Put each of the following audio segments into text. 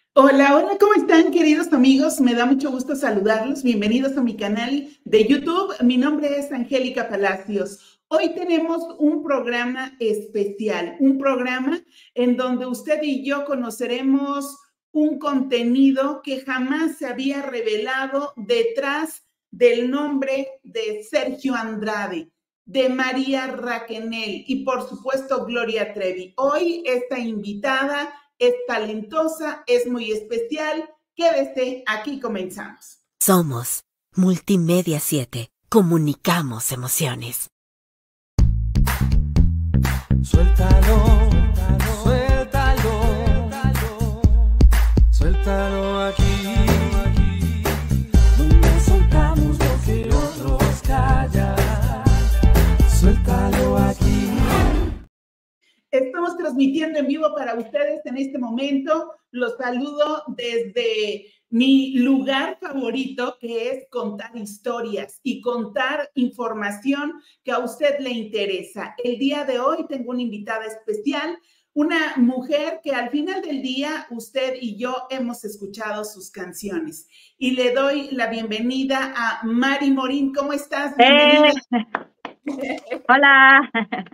Hola, hola, ¿cómo están, queridos amigos? Me da mucho gusto saludarlos. Bienvenidos a mi canal de YouTube. Mi nombre es Angélica Palacios. Hoy tenemos un programa especial, un programa en donde usted y yo conoceremos un contenido que jamás se había revelado detrás del nombre de Sergio Andrade, de María Raquenel y por supuesto Gloria Trevi. Hoy esta invitada es talentosa, es muy especial. Quédese, aquí comenzamos. Somos Multimedia 7. Comunicamos emociones. Suéltalo, suéltalo, suéltalo aquí, donde soltamos lo que otros callan. Suéltalo aquí. Estamos transmitiendo en vivo para ustedes en este momento. Los saludo desde mi lugar favorito, que es contar historias y contar información que a usted le interesa. El día de hoy tengo una invitada especial, una mujer que al final del día usted y yo hemos escuchado sus canciones. Y le doy la bienvenida a Mari Morín. ¿Cómo estás? Bienvenida. Hola.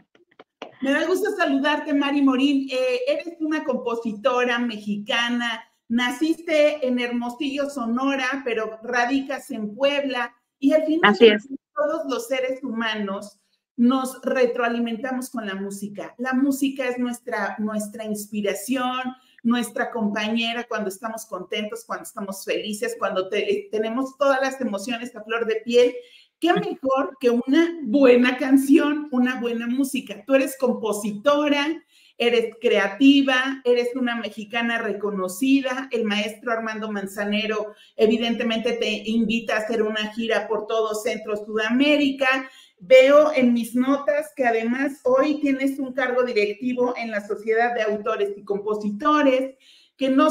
Me da gusto saludarte, Mari Morín. Eres una compositora mexicana, naciste en Hermosillo, Sonora, pero radicas en Puebla y al final Así es. todos los seres humanos nos retroalimentamos con la música. La música es nuestra inspiración, nuestra compañera cuando estamos contentos, cuando estamos felices, cuando tenemos todas las emociones a flor de piel. ¿Qué mejor que una buena canción, una buena música? Tú eres compositora, eres creativa, eres una mexicana reconocida. El maestro Armando Manzanero evidentemente te invita a hacer una gira por todo Centro Sudamérica. Veo en mis notas que además hoy tienes un cargo directivo en la Sociedad de Autores y Compositores, que no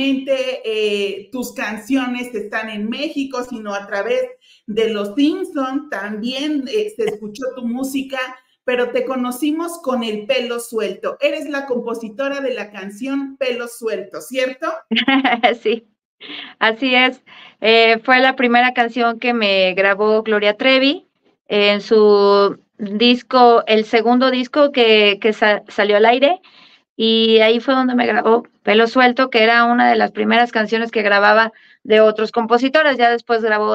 solamente tus canciones están en México, sino a través de Los Simpson, también se escuchó tu música, pero te conocimos con El Pelo Suelto. Eres la compositora de la canción Pelo Suelto, ¿cierto? Sí, así es. Fue la primera canción que me grabó Gloria Trevi en su disco, el segundo disco que salió al aire, y ahí fue donde me grabó Pelo Suelto, que era una de las primeras canciones que grababa de otros compositores. Ya después grabó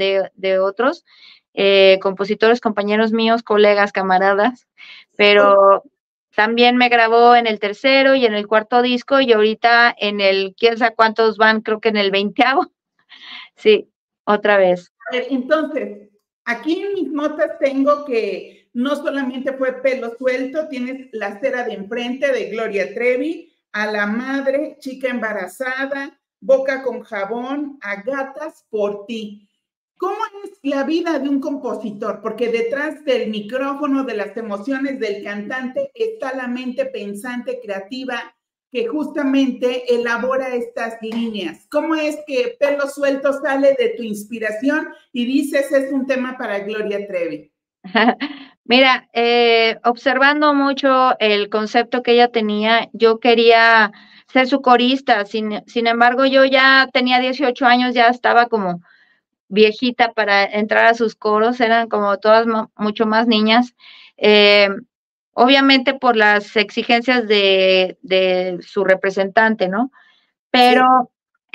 de otros compositores, compañeros míos, colegas, camaradas, pero también me grabó en el tercero y en el cuarto disco, y ahorita en el, quién sabe cuántos van, creo que en el 20º. Sí, otra vez. Entonces, aquí en mis notas tengo que no solamente fue Pelo Suelto, tienes La Cera de Enfrente de Gloria Trevi, A la Madre, Chica Embarazada, Boca con Jabón, A Gatas por Ti. ¿Cómo es la vida de un compositor? Porque detrás del micrófono, de las emociones del cantante, está la mente pensante, creativa, que justamente elabora estas líneas. ¿Cómo es que Pelo Suelto sale de tu inspiración y dices es un tema para Gloria Trevi? Mira, observando mucho el concepto que ella tenía, yo quería ser su corista. Sin embargo, yo ya tenía 18 años, ya estaba como viejita para entrar a sus coros, eran como todas mucho más niñas. Eh, Obviamente por las exigencias de su representante, ¿no? Sí. Pero,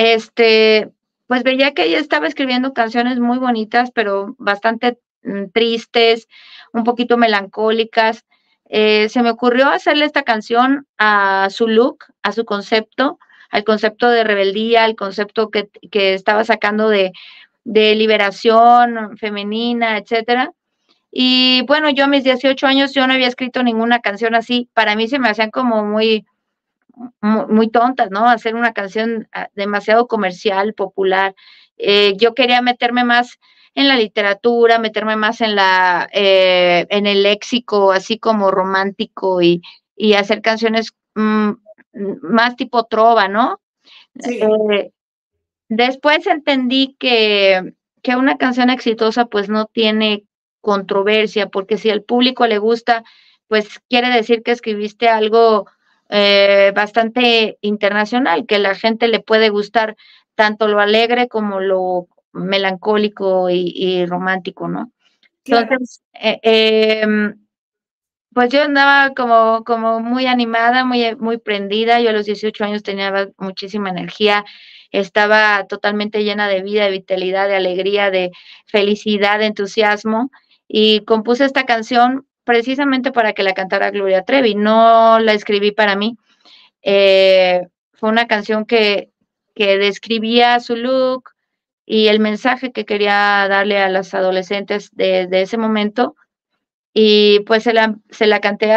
pues veía que ella estaba escribiendo canciones muy bonitas, pero bastante tristes, un poquito melancólicas. Se me ocurrió hacerle esta canción a su look, a su concepto, al concepto de rebeldía, al concepto que estaba sacando de liberación femenina, etcétera. Y bueno, yo a mis 18 años yo no había escrito ninguna canción así. Para mí se me hacían como muy tontas, ¿no? Hacer una canción demasiado comercial, popular. Yo quería meterme más en la literatura, meterme más en el léxico, así como romántico, y hacer canciones más tipo trova, ¿no? Sí. Eh, Después entendí que una canción exitosa pues no tiene controversia, porque si al público le gusta, pues quiere decir que escribiste algo bastante internacional, que la gente le puede gustar tanto lo alegre como lo melancólico y romántico, ¿no? Claro. Entonces, pues yo andaba como muy animada, muy prendida. Yo a los 18 años tenía muchísima energía, estaba totalmente llena de vida, de vitalidad, de alegría, de felicidad, de entusiasmo, y compuse esta canción precisamente para que la cantara Gloria Trevi. No la escribí para mí. Fue una canción que describía su look y el mensaje que quería darle a las adolescentes de ese momento, y pues se la canté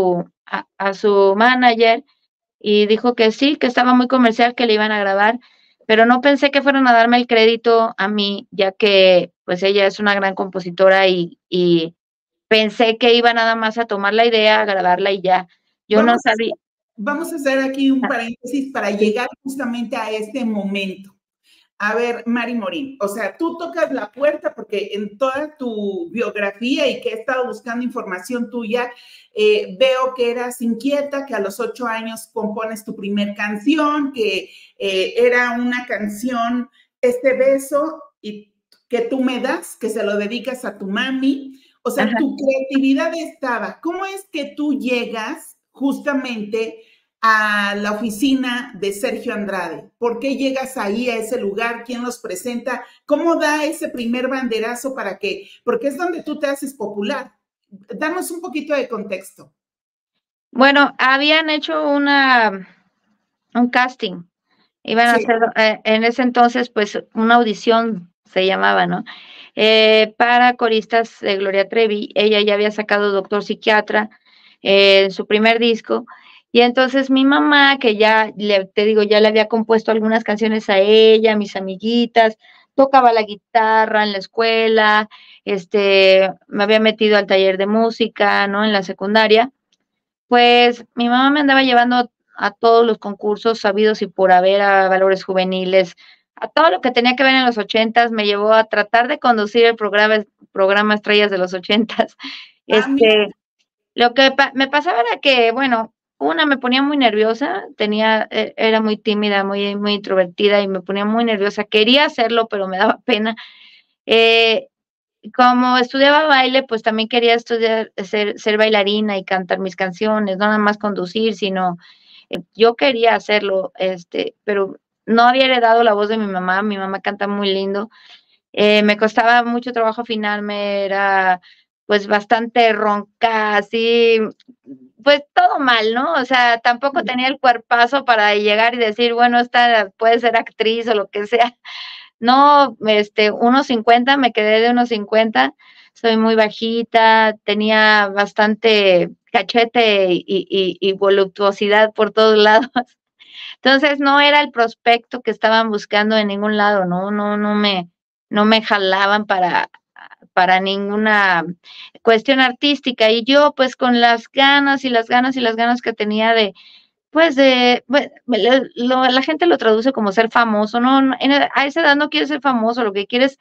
a su manager, y dijo que sí, que estaba muy comercial, que le iban a grabar, pero no pensé que fueran a darme el crédito a mí, ya que pues ella es una gran compositora, y pensé que iba nada más a tomar la idea, a grabarla y ya. Yo no Vamos, sabía. vamos a hacer aquí un Ah, paréntesis para sí. llegar justamente a este momento. A ver, Mari Morín, o sea, tú tocas la puerta porque en toda tu biografía y que he estado buscando información tuya, veo que eras inquieta, que a los 8 años compones tu primer canción, que era una canción, Este beso, y que tú me das, que se lo dedicas a tu mami. O sea, Ajá. tu creatividad estaba. ¿Cómo es que tú llegas justamente a la oficina de Sergio Andrade? ¿Por qué llegas ahí a ese lugar? ¿Quién los presenta? ¿Cómo da ese primer banderazo para que, porque es donde tú te haces popular? Danos un poquito de contexto. Bueno, habían hecho un casting. Iban a Sí. hacer en ese entonces, pues, una audición se llamaba, ¿no? Para coristas de Gloria Trevi. Ella ya había sacado Doctor Psiquiatra en su primer disco. Y entonces mi mamá, que te digo, ya le había compuesto algunas canciones a ella, a mis amiguitas, tocaba la guitarra en la escuela, me había metido al taller de música, ¿no? En la secundaria. Pues mi mamá me andaba llevando a todos los concursos sabidos y por haber, a valores juveniles, a todo lo que tenía que ver en los 80s. Me llevó a tratar de conducir el programa Estrellas de los 80s. Ah, mira. Lo que me pasaba era que, bueno, me ponía muy nerviosa, era muy tímida, muy introvertida, y me ponía muy nerviosa. Quería hacerlo, pero me daba pena. Eh, Como estudiaba baile, pues también quería estudiar, ser bailarina y cantar mis canciones, no nada más conducir, sino yo quería hacerlo, pero no había heredado la voz de mi mamá canta muy lindo. Me costaba mucho trabajo afinarme, era pues bastante ronca, así, pues todo mal, ¿no? O sea, tampoco tenía el cuerpazo para llegar y decir, bueno, esta puede ser actriz o lo que sea. No, 1.50, me quedé de 1.50, soy muy bajita, tenía bastante cachete y voluptuosidad por todos lados. Entonces no era el prospecto que estaban buscando en ningún lado, no me jalaban para ninguna cuestión artística. Y yo, pues, con las ganas y las ganas y las ganas que tenía pues la gente lo traduce como ser famoso, ¿no? A esa edad no quieres ser famoso, lo que quieres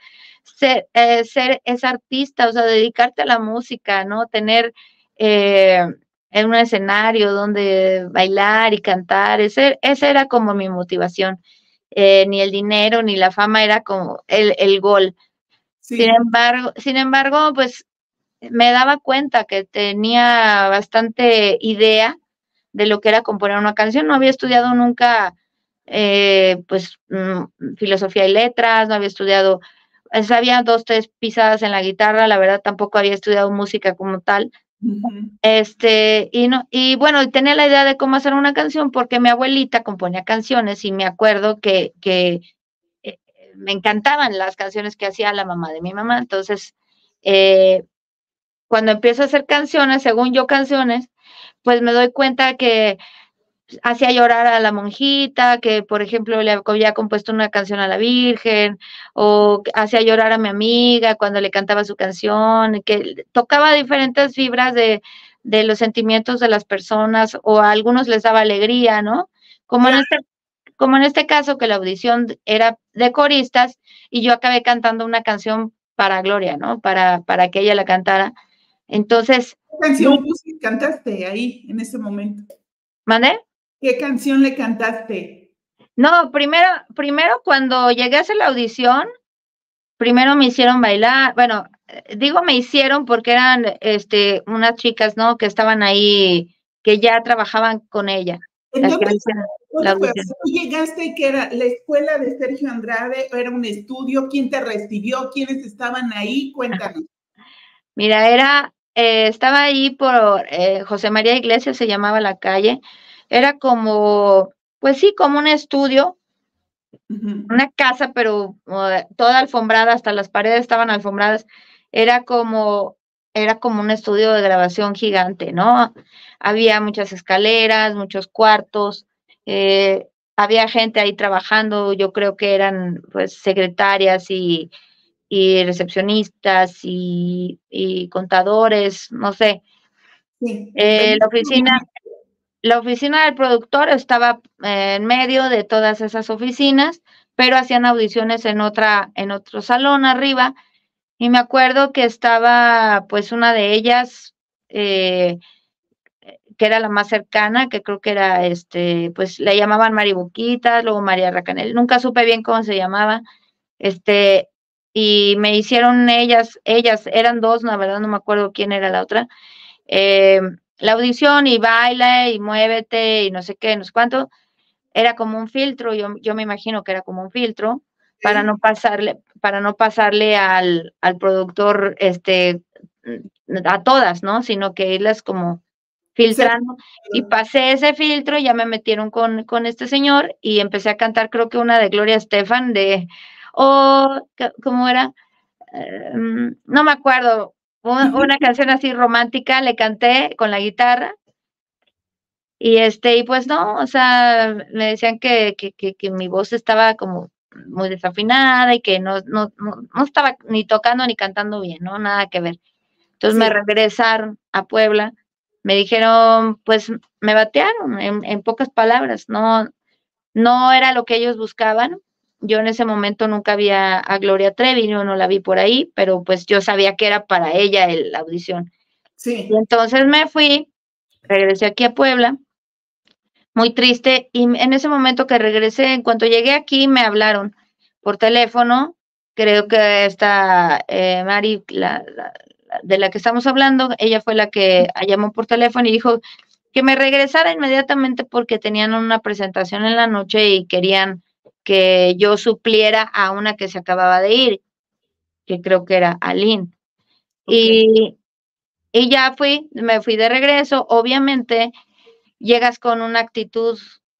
ser es artista, o sea, dedicarte a la música, ¿no? Tener eh, en un escenario donde bailar y cantar, ese era como mi motivación. Ni el dinero ni la fama era como el gol. Sí. Sin embargo, pues me daba cuenta que tenía bastante idea de lo que era componer una canción. No había estudiado nunca, pues, filosofía y letras, no había estudiado, sabía 2, 3 pisadas en la guitarra, la verdad tampoco había estudiado música como tal. Ujú. Y no, y bueno, tenía la idea de cómo hacer una canción porque mi abuelita componía canciones, y me acuerdo que eh, me encantaban las canciones que hacía la mamá de mi mamá. Entonces, eh, cuando empiezo a hacer canciones, según yo canciones, pues me doy cuenta que hacía llorar a la monjita, que por ejemplo le había compuesto una canción a la Virgen, o hacía llorar a mi amiga cuando le cantaba su canción, que tocaba diferentes fibras de los sentimientos de las personas, o a algunos les daba alegría, ¿no? Como en Claro. este, como en este caso, que la audición era de coristas y yo acabé cantando una canción para Gloria, ¿no? Para que ella la cantara. Entonces, ¿Qué canción cantaste ahí en ese momento? ¿Mandé? ¿Qué canción le cantaste? No, primero cuando llegué a hacer la audición, primero me hicieron bailar, bueno, digo me hicieron porque eran unas chicas, ¿no? Que estaban ahí, que ya trabajaban con ella, ¿En las que dónde me hicieron la fue? audición. ¿Tú llegaste y que era la escuela de Sergio Andrade? ¿Era un estudio? ¿Quién te recibió? ¿Quiénes estaban ahí? Cuéntanos. Mira, estaba ahí por José María Iglesias, se llamaba la calle, era como, pues sí, como un estudio, una casa, pero toda alfombrada, hasta las paredes estaban alfombradas, era como, era como un estudio de grabación gigante, ¿no? Había muchas escaleras, muchos cuartos, había gente ahí trabajando, yo creo que eran pues secretarias y recepcionistas y contadores, no sé. Sí. La oficina del productor estaba en medio de todas esas oficinas, pero hacían audiciones en otro salón arriba, y me acuerdo que estaba pues una de ellas, eh, que era la más cercana, que creo que era pues le llamaban Mari Buquitas, luego María Racanel, nunca supe bien cómo se llamaba, este, y me hicieron ellas eran dos, la verdad no me acuerdo quién era la otra, eh, la audición y baila y muévete y no sé qué, no sé cuánto, era como un filtro, yo me imagino que era como un filtro para no pasarle al productor a todas, ¿no? Sino que irlas como filtrando, y pasé ese filtro, ya me metieron con este señor y empecé a cantar, creo que una de Gloria Estefan de, oh, ¿cómo era? No me acuerdo, una canción así romántica, le canté con la guitarra, y pues no, o sea, me decían que mi voz estaba como muy desafinada y que no estaba ni tocando ni cantando bien, ¿no? Nada que ver. Entonces me Sí. regresaron a Puebla, me dijeron, pues me batearon en pocas palabras, no era lo que ellos buscaban. Yo en ese momento nunca vi a Gloria Trevi, yo no la vi por ahí, pero pues yo sabía que era para ella la audición. Y Sí. entonces me fui, regresé aquí a Puebla, muy triste, y en ese momento que regresé, en cuanto llegué aquí, me hablaron por teléfono, creo que esta Mari, de la que estamos hablando, ella fue la que llamó por teléfono y dijo que me regresara inmediatamente porque tenían una presentación en la noche y querían que yo supliera a una que se acababa de ir, que creo que era Aline. Okay. Y ya me fui de regreso, obviamente llegas con una actitud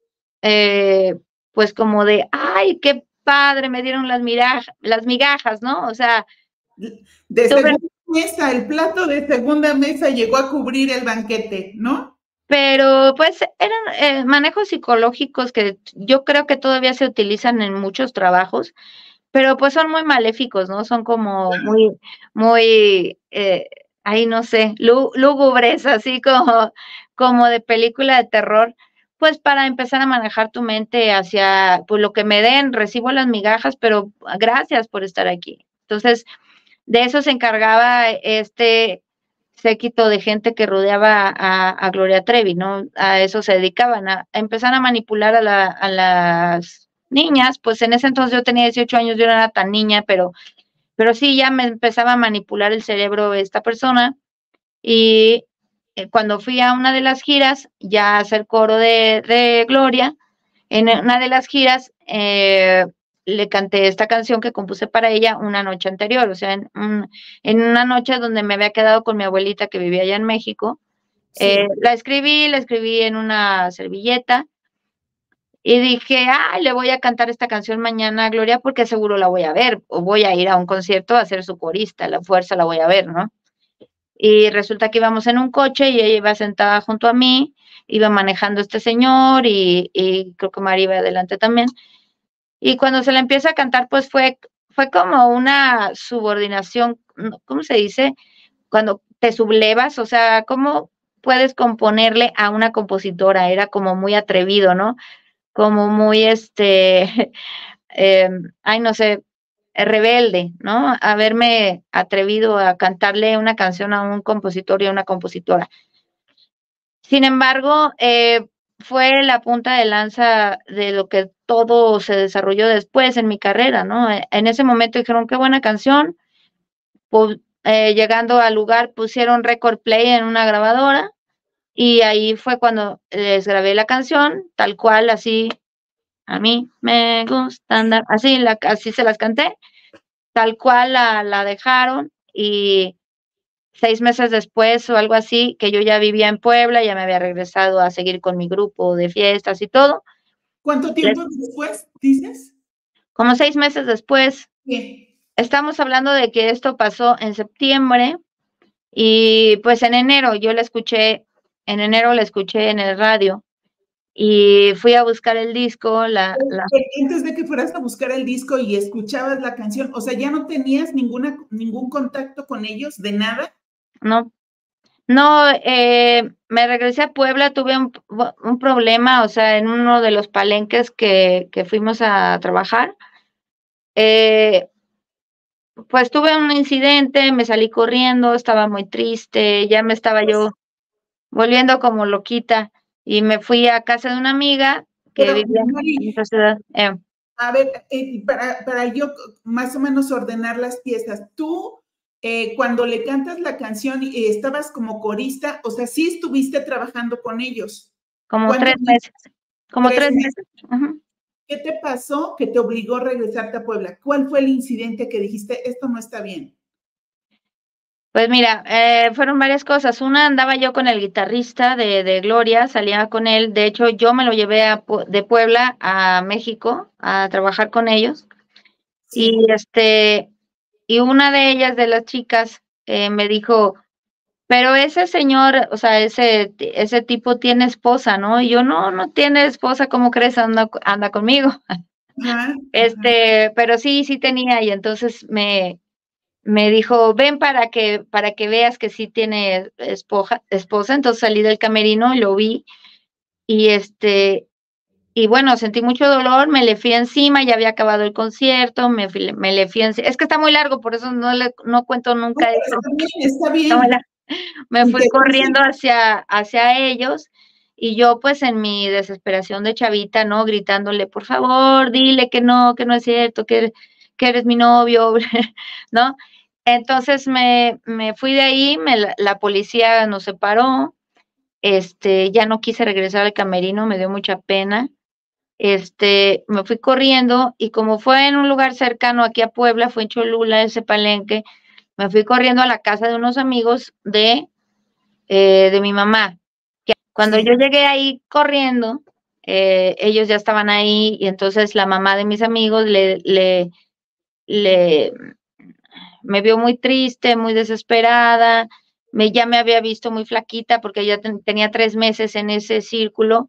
eh, pues como de, ay, qué padre, me dieron las migajas, ¿no? O sea, De tuve, segunda mesa, el plato de segunda mesa llegó a cubrir el banquete, ¿no? pero pues eran manejos psicológicos que yo creo que todavía se utilizan en muchos trabajos, pero pues son muy maléficos, ¿no? Son como muy, ahí no sé, lúgubres, así como de película de terror, pues para empezar a manejar tu mente hacia, pues lo que me den, recibo las migajas, pero gracias por estar aquí. Entonces, de eso se encargaba este séquito de gente que rodeaba a Gloria Trevi, ¿no? A eso se dedicaban, a empezar a manipular a las niñas, pues en ese entonces yo tenía 18 años, yo no era tan niña, pero sí ya me empezaba a manipular el cerebro esta persona, y cuando fui a una de las giras, ya a hacer coro de Gloria, en una de las giras le canté esta canción que compuse para ella una noche anterior, o sea, en una noche donde me había quedado con mi abuelita que vivía allá en México. Sí. La escribí en una servilleta y dije, le voy a cantar esta canción mañana a Gloria porque seguro la voy a ver, o voy a ir a un concierto a ser su corista, la fuerza la voy a ver, ¿no? Y resulta que íbamos en un coche y ella iba sentada junto a mí, iba manejando este señor y creo que María iba adelante también. Y cuando se le empieza a cantar, pues fue como una subordinación, ¿cómo se dice? Cuando te sublevas, o sea, ¿cómo puedes componerle a una compositora? Era como muy atrevido, ¿no? Como muy, ay, no sé, rebelde, ¿no? Haberme atrevido a cantarle una canción a un compositor y a una compositora. Sin embargo, fue la punta de lanza de lo que todo se desarrolló después en mi carrera, ¿no? En ese momento dijeron, qué buena canción, pues, llegando al lugar pusieron record play en una grabadora y ahí fue cuando les grabé la canción, tal cual, así, a mí me gusta andar, así, así se las canté, tal cual la dejaron y 6 meses después o algo así, que yo ya vivía en Puebla, ya me había regresado a seguir con mi grupo de fiestas y todo. ¿Cuánto tiempo después dices? Como 6 meses después, ¿Qué? estamos hablando de que esto pasó en septiembre y pues en enero yo la escuché, en enero la escuché en el radio y fui a buscar el disco, Pero antes de que fueras a buscar el disco y escuchabas la canción, o sea, ¿ya no tenías ningún contacto con ellos de nada? no, no, me regresé a Puebla, tuve un problema, o sea, en uno de los palenques que fuimos a trabajar, eh, pues tuve un incidente, me salí corriendo, estaba muy triste, ya me estaba yo volviendo como loquita y me fui a casa de una amiga que Pero, vivía en Mari, otra ciudad. a ver, para yo más o menos ordenar las piezas, tú cuando le cantas la canción estabas como corista, o sea, sí estuviste trabajando con ellos. Como ¿Cuántos 3 meses, como 3 meses? meses. Ujú. ¿Qué te pasó que te obligó a regresarte a Puebla? ¿Cuál fue el incidente que dijiste, esto no está bien? Pues mira, fueron varias cosas. Una, andaba yo con el guitarrista de Gloria, salía con él. De hecho, yo me lo llevé de Puebla a México a trabajar con ellos. Y Sí. y una de ellas, de las chicas, me dijo, pero ese señor, o sea, ese tipo tiene esposa, ¿no? Y yo, no, no tiene esposa, ¿cómo crees? Anda conmigo. Ajá, ajá. Pero sí, sí tenía, y entonces me dijo, ven para que veas que sí tiene esposa. Entonces salí del camerino y lo vi, y y bueno, sentí mucho dolor, me le fui encima, ya había acabado el concierto, me le fui encima. Es que está muy largo, por eso no cuento No, nunca eso. está bien, está Está muy bien. largo. Me Y fui te dice, corriendo hacia ellos y yo pues en mi desesperación de chavita, ¿no? Gritándole, por favor, dile que no es cierto, que eres mi novio, ¿no? Entonces me fui de ahí, la policía nos separó, ya no quise regresar al camerino, me dio mucha pena. Me fui corriendo y como fue en un lugar cercano aquí a Puebla, fue en Cholula, ese palenque, me fui corriendo a la casa de unos amigos de mi mamá. Cuando yo sí. llegué ahí corriendo, ellos ya estaban ahí y entonces la mamá de mis amigos le me vio muy triste, muy desesperada, ya me había visto muy flaquita porque ya tenía 3 meses en ese círculo,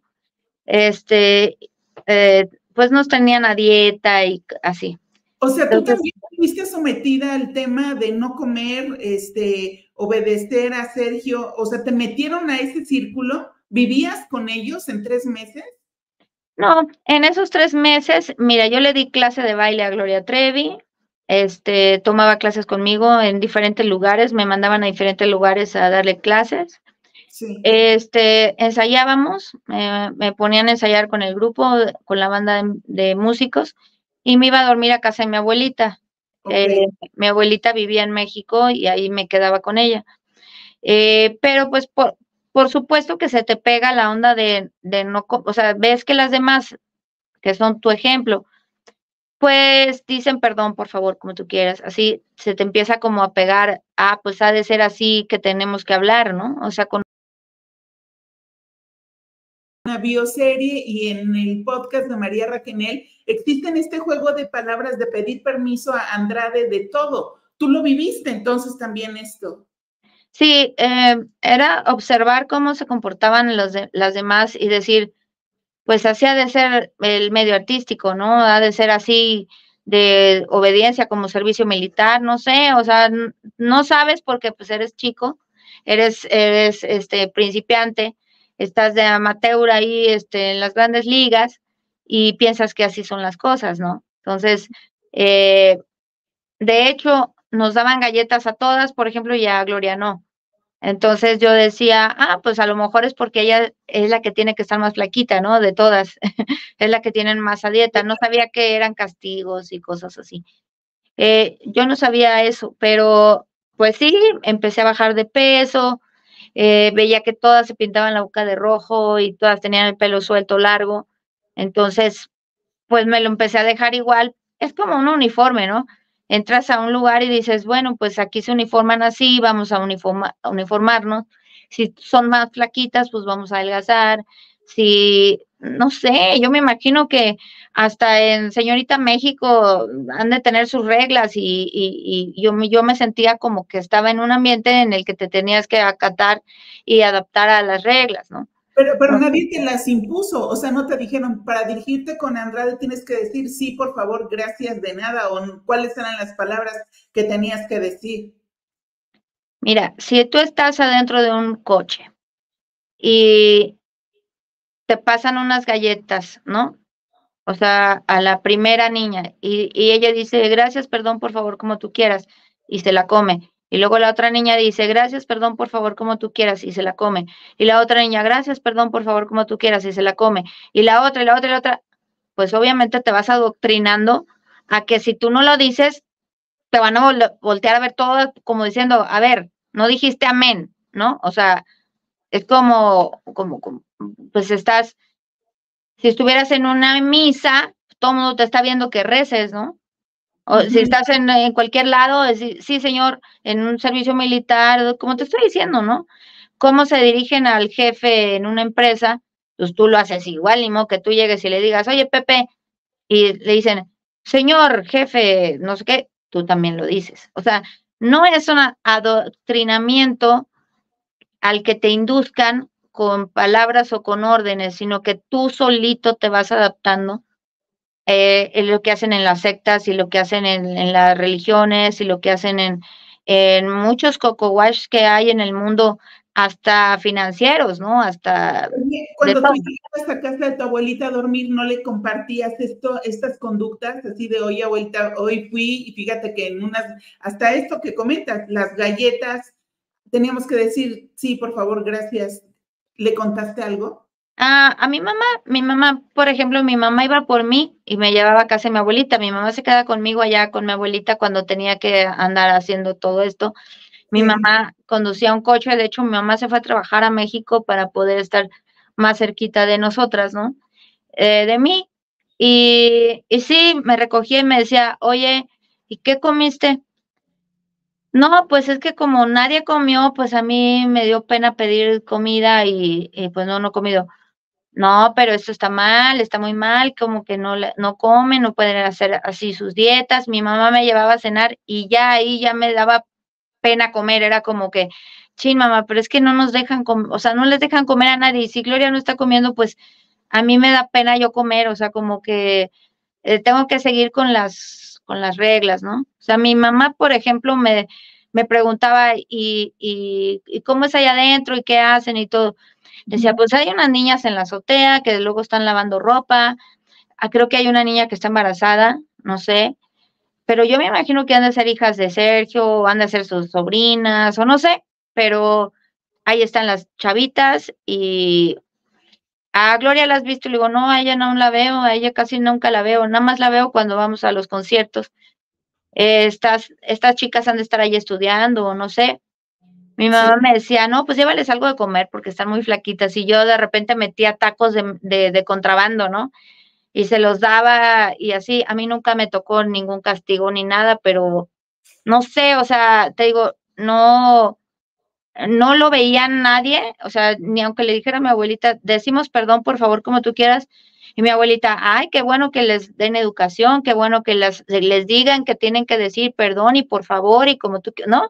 pues nos tenían a dieta y así. O sea, tú Entonces, también fuiste sometida al tema de no comer, obedecer a Sergio, o sea, te metieron a ese círculo, ¿vivías con ellos en 3 meses? no, en esos 3 meses, mira, yo le di clase de baile a Gloria Trevi, tomaba clases conmigo en diferentes lugares, me mandaban a diferentes lugares a darle clases. Sí, Ensayábamos, me ponían a ensayar con el grupo, con la banda de músicos, y me iba a dormir a casa de mi abuelita. ok. Mi abuelita vivía en México y ahí me quedaba con ella. Pero pues por supuesto que se te pega la onda de no, o sea, ves que las demás, que son tu ejemplo, pues dicen perdón, por favor, como tú quieras. Así se te empieza como a pegar, pues ha de ser así que tenemos que hablar, ¿no? O sea, con Una bioserie y en el podcast de María Raquenel existen este juego de palabras de pedir permiso a Andrade de todo. Tú lo viviste entonces también esto. sí, era observar cómo se comportaban las demás y decir, pues así ha de ser el medio artístico, ¿no? Ha de ser así de obediencia como servicio militar, no sé, o sea, no sabes porque pues eres chico, eres principiante, estás de amateur ahí, en las grandes ligas y piensas que así son las cosas, ¿no? Entonces, eh, de hecho, nos daban galletas a todas, por ejemplo, y a Gloria no. Entonces yo decía, pues a lo mejor es porque ella es la que tiene que estar más flaquita, ¿no? De todas, es la que tienen más a dieta. No sabía que eran castigos y cosas así. Yo no sabía eso, pero pues sí, empecé a bajar de peso, veía que todas se pintaban la boca de rojo y todas tenían el pelo suelto largo. Entonces, pues me lo empecé a dejar igual. Es como un uniforme, ¿no? Entras a un lugar y dices, bueno, pues aquí se uniforman así, vamos a uniformarnos. Si son más flaquitas, pues vamos a adelgazar. Si, no sé, yo me imagino que hasta en Señorita México han de tener sus reglas y yo me sentía como que estaba en un ambiente en el que te tenías que acatar y adaptar a las reglas, ¿no? Pero nadie te las impuso, o sea, no te dijeron, para dirigirte con Andrade tienes que decir sí, por favor, gracias, de nada, o cuáles eran las palabras que tenías que decir. Mira, si tú estás adentro de un coche y te pasan unas galletas, ¿no? O sea, a la primera niña y ella dice, gracias, perdón, por favor, como tú quieras, y se la come. Y luego la otra niña dice, gracias, perdón, por favor, como tú quieras, y se la come. Y la otra niña, gracias, perdón, por favor, como tú quieras, y se la come. Y la otra, y la otra, y la otra. Pues obviamente te vas adoctrinando a que si tú no lo dices, te van a voltear a ver todo como diciendo, a ver, no dijiste amén, ¿no? O sea, es como pues estás, si estuvieras en una misa, todo el mundo te está viendo que reces, ¿no? O si estás en cualquier lado, decir, sí, señor, en un servicio militar, como te estoy diciendo, ¿no? Cómo se dirigen al jefe en una empresa, pues tú lo haces igual, ni modo que tú llegues y le digas, oye, Pepe, y le dicen, señor jefe, no sé qué, tú también lo dices. O sea, no es un adoctrinamiento al que te induzcan con palabras o con órdenes, sino que tú solito te vas adaptando en lo que hacen en las sectas y lo que hacen en las religiones y lo que hacen en muchos coco-wash que hay en el mundo, hasta financieros, ¿no? Hasta de Cuando tú todo. ibas a casa de tu abuelita a dormir, ¿no le compartías estas conductas así de, oye, abuelita, hoy fui y fíjate que en unas, hasta esto que comentas, las galletas, teníamos que decir, sí, por favor, gracias. ¿Le contaste algo? A mi mamá, por ejemplo, mi mamá iba por mí y me llevaba a casa de mi abuelita. Mi mamá se queda conmigo allá con mi abuelita cuando tenía que andar haciendo todo esto. Mi mamá conducía un coche, de hecho, mi mamá se fue a trabajar a México para poder estar más cerquita de nosotras, ¿no? De mí. Y sí, me recogía y me decía, oye, ¿y qué comiste? No, pues es que como nadie comió, pues a mí me dio pena pedir comida y pues no he comido. No, pero esto está mal, está muy mal, como que no comen, no pueden hacer así sus dietas. Mi mamá me llevaba a cenar y ya ahí ya me daba pena comer, era como que, chin, mamá, pero es que no nos dejan o sea, no les dejan comer a nadie. Y si Gloria no está comiendo, pues a mí me da pena yo comer, o sea, como que tengo que seguir con las reglas, ¿no? O sea, mi mamá, por ejemplo, me preguntaba, ¿y cómo es allá adentro? ¿Y qué hacen? Y todo. Decía, pues hay unas niñas en la azotea que luego están lavando ropa. Creo que hay una niña que está embarazada, no sé. Pero yo me imagino que han de ser hijas de Sergio, han de ser sus sobrinas, o no sé. Pero ahí están las chavitas y a Gloria la has visto. Le digo, no, a ella no la veo, a ella casi nunca la veo. Nada más la veo cuando vamos a los conciertos. Estas chicas han de estar ahí estudiando, o no sé. Mi mamá me decía, no, pues llévales algo de comer porque están muy flaquitas. Y yo de repente metía tacos de contrabando, ¿no? Y se los daba y así. A mí nunca me tocó ningún castigo ni nada, pero no sé, o sea, te digo, no lo veía nadie, o sea, ni aunque le dijera a mi abuelita, decimos perdón, por favor, como tú quieras. Y mi abuelita, ay, qué bueno que les den educación, qué bueno que les digan que tienen que decir perdón y por favor y como tú, ¿no?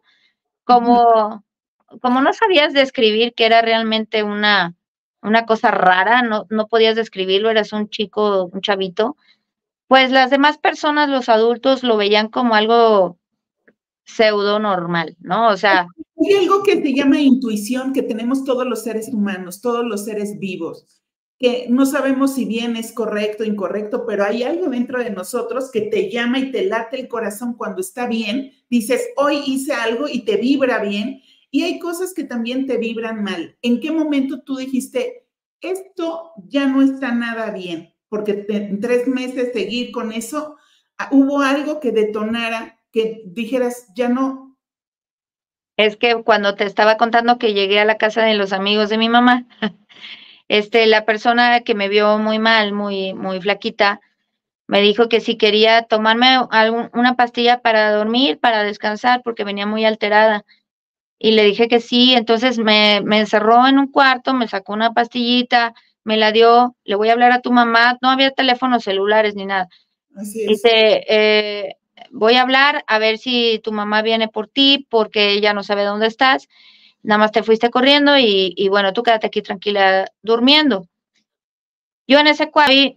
Como no sabías describir que era realmente una cosa rara, no podías describirlo, eras un chico, un chavito, pues las demás personas, los adultos, lo veían como algo pseudo normal, ¿no? O sea, hay algo que se llama intuición que tenemos todos los seres humanos, todos los seres vivos, que no sabemos si bien es correcto o incorrecto, pero hay algo dentro de nosotros que te llama y te late el corazón cuando está bien, dices, hoy hice algo y te vibra bien, y hay cosas que también te vibran mal. ¿En qué momento tú dijiste, esto ya no está nada bien? Porque en 3 meses seguir con eso, ¿hubo algo que detonara, que dijeras, ya no? Es que cuando te estaba contando que llegué a la casa de los amigos de mi mamá, la persona que me vio muy mal, muy flaquita, me dijo que si quería tomarme una pastilla para dormir, para descansar, porque venía muy alterada. Y le dije que sí, entonces me encerró en un cuarto, me sacó una pastillita, me la dio, le voy a hablar a tu mamá, no había teléfonos celulares ni nada. Así es. Dice, voy a hablar a ver si tu mamá viene por ti, porque ella no sabe dónde estás, nada más te fuiste corriendo y bueno, tú quédate aquí tranquila durmiendo. Yo en ese cuarto vi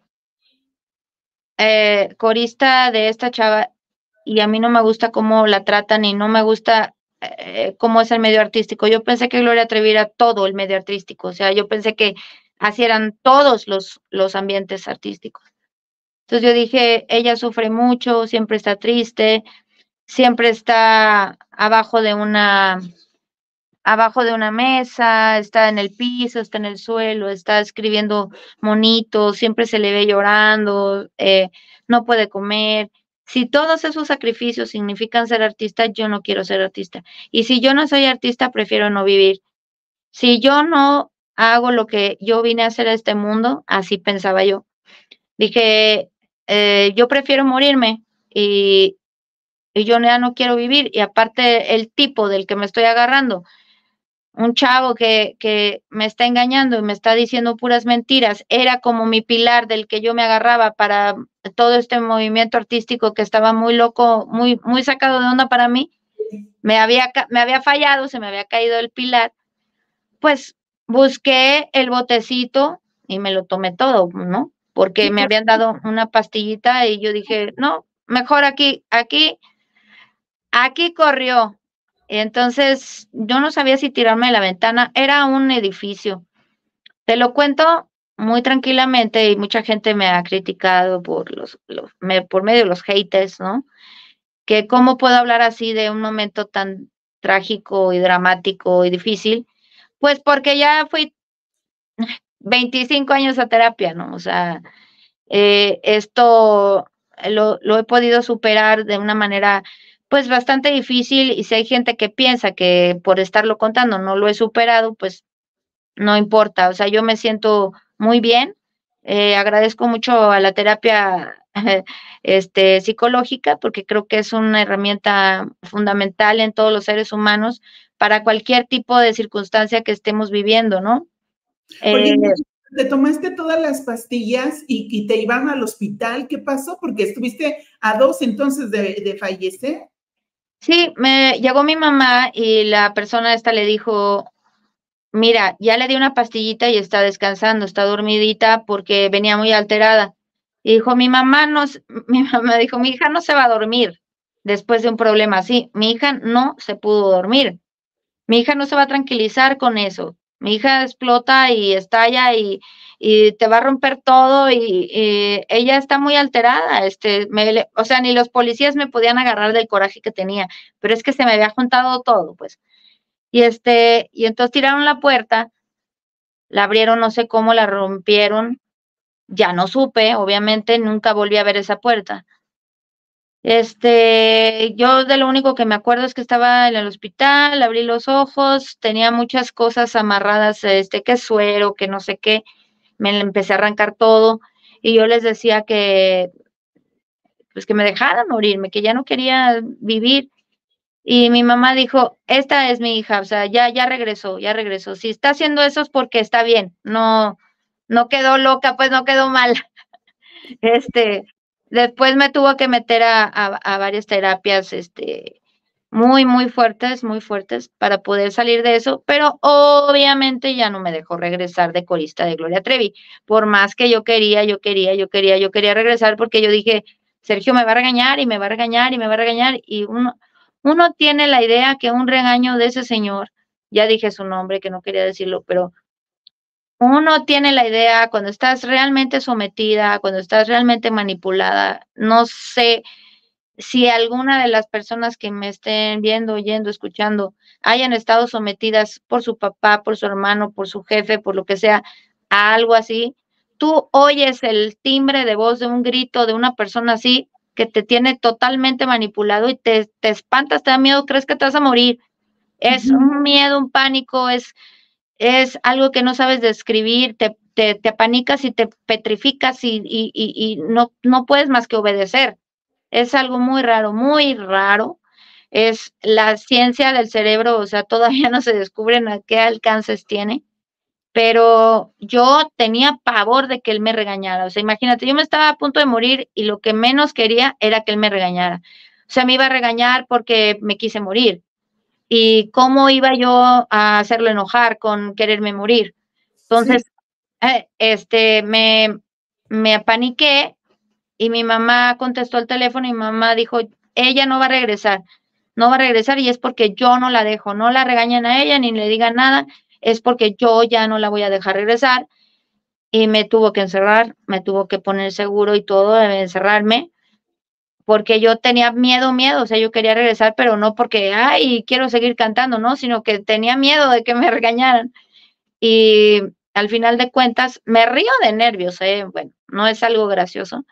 corista de esta chava y a mí no me gusta cómo la tratan y no me gusta cómo es el medio artístico. Yo pensé que Gloria Trevi era todo el medio artístico, o sea, yo pensé que así eran todos los ambientes artísticos. Entonces yo dije, ella sufre mucho, siempre está triste, siempre está abajo de una mesa, está en el piso, está en el suelo, está escribiendo monitos, siempre se le ve llorando, no puede comer. Si todos esos sacrificios significan ser artista, yo no quiero ser artista. Y si yo no soy artista, prefiero no vivir. Si yo no hago lo que yo vine a hacer a este mundo, así pensaba yo. Dije, yo prefiero morirme y yo ya no quiero vivir. Y aparte el tipo del que me estoy agarrando, un chavo que me está engañando y me está diciendo puras mentiras, era como mi pilar del que yo me agarraba para todo este movimiento artístico que estaba muy loco, muy sacado de onda para mí, me había fallado, se me había caído el pilar, pues busqué el botecito y me lo tomé todo, ¿no? Porque me habían dado una pastillita y yo dije, no, mejor aquí corrió. Entonces, yo no sabía si tirarme de la ventana, era un edificio. Te lo cuento muy tranquilamente y mucha gente me ha criticado por por medio de los haters, ¿no? Que cómo puedo hablar así de un momento tan trágico y dramático y difícil, pues porque ya fui 25 años a terapia, ¿no? O sea, esto lo he podido superar de una manera pues bastante difícil y si hay gente que piensa que por estarlo contando no lo he superado, pues no importa, o sea, yo me siento muy bien, agradezco mucho a la terapia psicológica porque creo que es una herramienta fundamental en todos los seres humanos para cualquier tipo de circunstancia que estemos viviendo, ¿no? Oye, ¿te tomaste todas las pastillas y te iban al hospital? ¿Qué pasó? Porque estuviste a 2 entonces de fallecer. Sí, me llegó mi mamá y la persona esta le dijo, mira, ya le di una pastillita y está descansando, está dormidita porque venía muy alterada. Y dijo, mi mamá dijo, mi hija no se va a dormir después de un problema así. Mi hija no se pudo dormir. Mi hija no se va a tranquilizar con eso. Mi hija explota y estalla y te va a romper todo y ella está muy alterada. O sea, ni los policías me podían agarrar del coraje que tenía, pero es que se me había juntado todo, pues. Y entonces tiraron la puerta, la abrieron, no sé cómo, la rompieron, ya no supe, obviamente nunca volví a ver esa puerta. Yo de lo único que me acuerdo es que estaba en el hospital, abrí los ojos, tenía muchas cosas amarradas, que suero, que no sé qué, me empecé a arrancar todo, y yo les decía pues que me dejaran morirme, que ya no quería vivir. Y mi mamá dijo, esta es mi hija, o sea, ya regresó, ya regresó. Si está haciendo eso es porque está bien, no quedó loca, pues no quedó mal. Después me tuvo que meter a varias terapias, muy fuertes para poder salir de eso, pero obviamente ya no me dejó regresar de corista de Gloria Trevi. Por más que yo quería regresar porque yo dije, Sergio me va a regañar y me va a regañar y me va a regañar y uno tiene la idea que un regaño de ese señor, ya dije su nombre, que no quería decirlo, pero uno tiene la idea cuando estás realmente sometida, cuando estás realmente manipulada, no sé, si alguna de las personas que me estén viendo, oyendo, escuchando, hayan estado sometidas por su papá, por su hermano, por su jefe, por lo que sea, a algo así, tú oyes el timbre de voz de un grito de una persona así que te tiene totalmente manipulado y te espantas, te da miedo, crees que te vas a morir. Es un miedo, un pánico, es algo que no sabes describir, te apanicas y te petrificas y no puedes más que obedecer. Es algo muy raro, muy raro. Es la ciencia del cerebro, o sea, todavía no se descubren a qué alcances tiene, pero yo tenía pavor de que él me regañara. O sea, imagínate, yo me estaba a punto de morir y lo que menos quería era que él me regañara. O sea, me iba a regañar porque me quise morir. ¿Y cómo iba yo a hacerlo enojar con quererme morir? Sí. Entonces, me apaniqué y mi mamá contestó el teléfono y mi mamá dijo, ella no va a regresar, no va a regresar y es porque yo no la dejo, no la regañen a ella ni le digan nada, es porque yo ya no la voy a dejar regresar y me tuvo que encerrar, me tuvo que poner seguro y todo, de encerrarme, porque yo tenía miedo, o sea, yo quería regresar, pero no porque, ay, quiero seguir cantando, no, sino que tenía miedo de que me regañaran. Y al final de cuentas, me río de nervios, bueno, no es algo gracioso.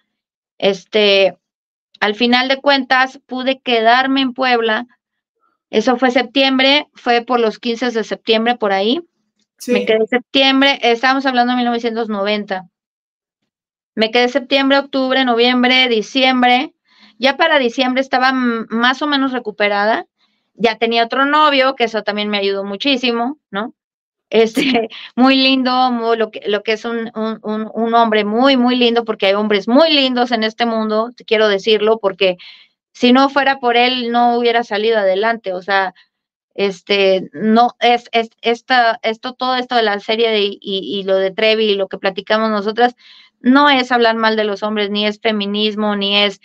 Al final de cuentas, pude quedarme en Puebla. Eso fue septiembre, fue por los 15 de septiembre, por ahí. Me quedé Sí. en septiembre, estábamos hablando de 1990. Me quedé septiembre, octubre, noviembre, diciembre. Ya para diciembre estaba más o menos recuperada. Ya tenía otro novio, que eso también me ayudó muchísimo, ¿no? Muy lindo, lo que es un hombre muy, muy lindo, porque hay hombres muy lindos en este mundo, quiero decirlo, porque si no fuera por él, no hubiera salido adelante, o sea, no, todo esto de la serie y lo de Trevi y lo que platicamos nosotras, no es hablar mal de los hombres, ni es feminismo, ni es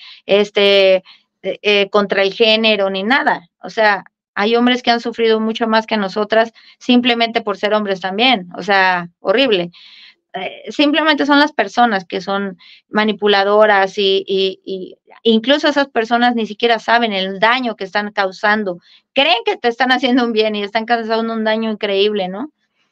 contra el género, ni nada. O sea, hay hombres que han sufrido mucho más que nosotras simplemente por ser hombres también. O sea, horrible. Simplemente son las personas que son manipuladoras y incluso esas personas ni siquiera saben el daño que están causando. Creen que te están haciendo un bien y están causando un daño increíble, ¿no?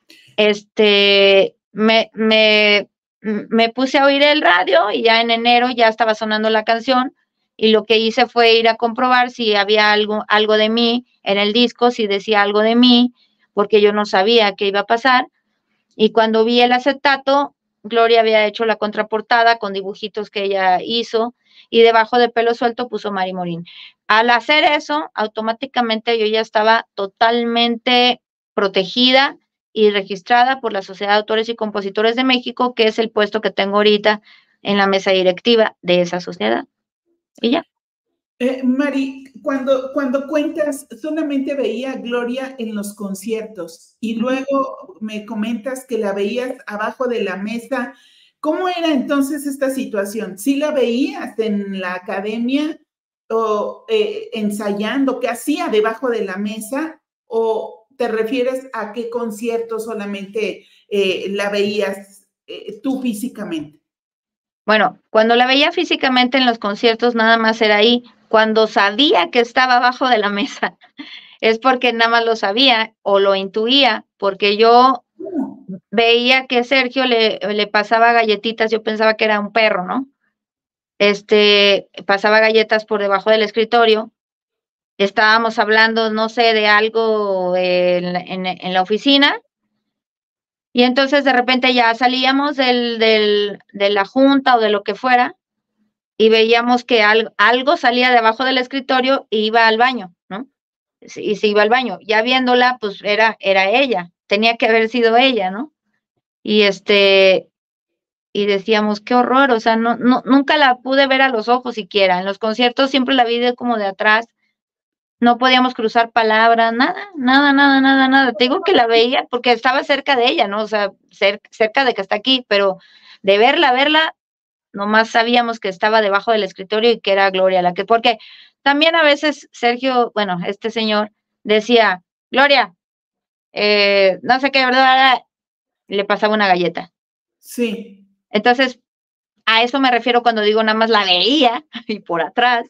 Me puse a oír el radio y ya en enero ya estaba sonando la canción y lo que hice fue ir a comprobar si había algo de mí en el disco, si decía algo de mí, porque yo no sabía qué iba a pasar. Y cuando vi el acetato, Gloria había hecho la contraportada con dibujitos que ella hizo y debajo de Pelo Suelto puso Mari Morín. Al hacer eso, automáticamente yo ya estaba totalmente protegida y registrada por la Sociedad de Autores y Compositores de México, que es el puesto que tengo ahorita en la mesa directiva de esa sociedad. Y ya. Mari, cuando cuentas, solamente veía a Gloria en los conciertos y luego me comentas que la veías abajo de la mesa. ¿Cómo era entonces esta situación? ¿Sí la veías en la academia o ensayando? ¿Qué hacía debajo de la mesa? ¿O te refieres a qué concierto solamente la veías tú físicamente? Bueno, cuando la veía físicamente en los conciertos, nada más era ahí. Cuando sabía que estaba abajo de la mesa, es porque nada más lo sabía o lo intuía, porque yo veía que Sergio le pasaba galletitas, yo pensaba que era un perro, ¿no? Pasaba galletas por debajo del escritorio. Estábamos hablando, no sé, de algo en la oficina. Y entonces de repente ya salíamos de la junta o de lo que fuera y veíamos que algo salía debajo del escritorio e iba al baño, ¿no? Y se iba al baño. Ya viéndola, pues era ella, tenía que haber sido ella, ¿no? Y y decíamos, qué horror, o sea, nunca la pude ver a los ojos siquiera. En los conciertos siempre la vi como de atrás. No podíamos cruzar palabras, nada, nada, nada, nada, nada. Te digo que la veía porque estaba cerca de ella, ¿no? O sea, cerca de que está aquí, pero de verla, nomás sabíamos que estaba debajo del escritorio y que era Gloria la que, porque también a veces Sergio, bueno, este señor decía, Gloria, no sé qué, ¿verdad? Le pasaba una galleta. Sí. Entonces, a eso me refiero cuando digo nada más la veía y por atrás,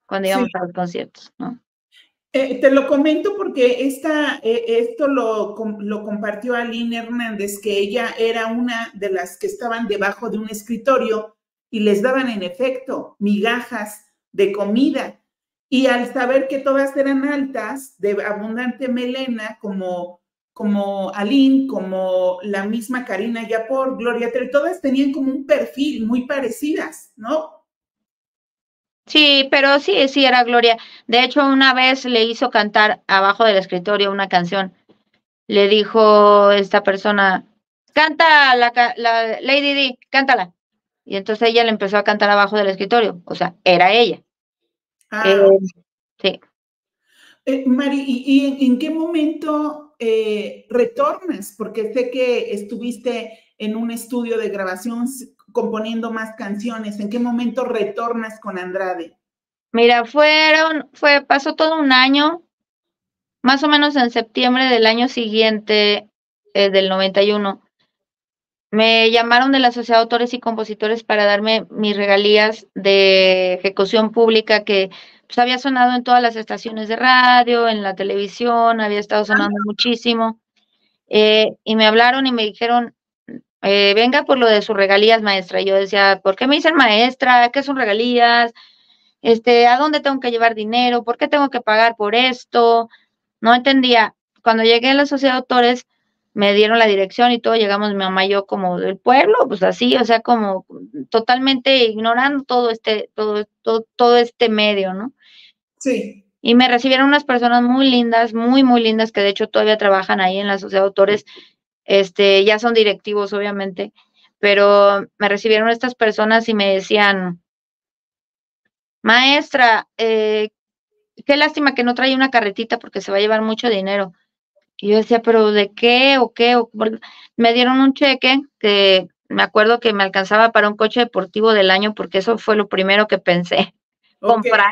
cuando Sí. íbamos a los conciertos, ¿no? Te lo comento porque esto lo compartió Aline Hernández, que ella era una de las que estaban debajo de un escritorio y les daban en efecto migajas de comida. Y al saber que todas eran altas, de abundante melena, como Aline, como la misma Karina Yapor, Gloria Trevi, todas tenían como un perfil muy parecidas, ¿no? Sí, pero sí era Gloria. De hecho, una vez le hizo cantar abajo del escritorio una canción. Le dijo esta persona, canta la Lady Di, cántala. Y entonces ella le empezó a cantar abajo del escritorio. O sea, era ella. Ah, Sí. Mari, ¿y en qué momento retornas? Porque sé que estuviste en un estudio de grabación componiendo más canciones. ¿En qué momento retornas con Andrade? Mira, pasó todo un año, más o menos en septiembre del año siguiente, del 91. Me llamaron de la Sociedad de Autores y Compositores para darme mis regalías de ejecución pública que pues, había sonado en todas las estaciones de radio, en la televisión, había estado sonando muchísimo. Y me hablaron y me dijeron, venga por lo de sus regalías, maestra. Y yo decía, ¿por qué me dicen maestra? ¿Qué son regalías? ¿A dónde tengo que llevar dinero? ¿Por qué tengo que pagar por esto? No entendía. Cuando llegué a la Sociedad de Autores, me dieron la dirección y todo, llegamos mi mamá y yo como del pueblo, pues así, o sea, como totalmente ignorando todo este medio, ¿no? Sí. Y me recibieron unas personas muy lindas, muy lindas, que de hecho todavía trabajan ahí en la Sociedad de Autores, ya son directivos, obviamente, pero me recibieron estas personas y me decían, maestra, qué lástima que no trae una carretita porque se va a llevar mucho dinero. Y yo decía, ¿pero de qué o qué? Me dieron un cheque que me acuerdo que me alcanzaba para un coche deportivo del año porque eso fue lo primero que pensé Ok. comprar.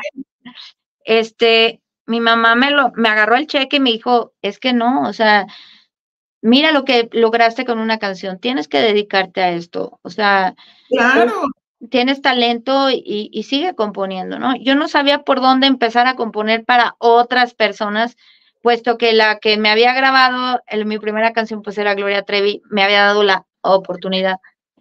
Mi mamá me agarró el cheque y me dijo, es que no, o sea, mira lo que lograste con una canción, tienes que dedicarte a esto, o sea, Claro. tienes talento y sigue componiendo, ¿no? Yo no sabía por dónde empezar a componer para otras personas, puesto que la que me había grabado mi primera canción pues era Gloria Trevi, me había dado la oportunidad.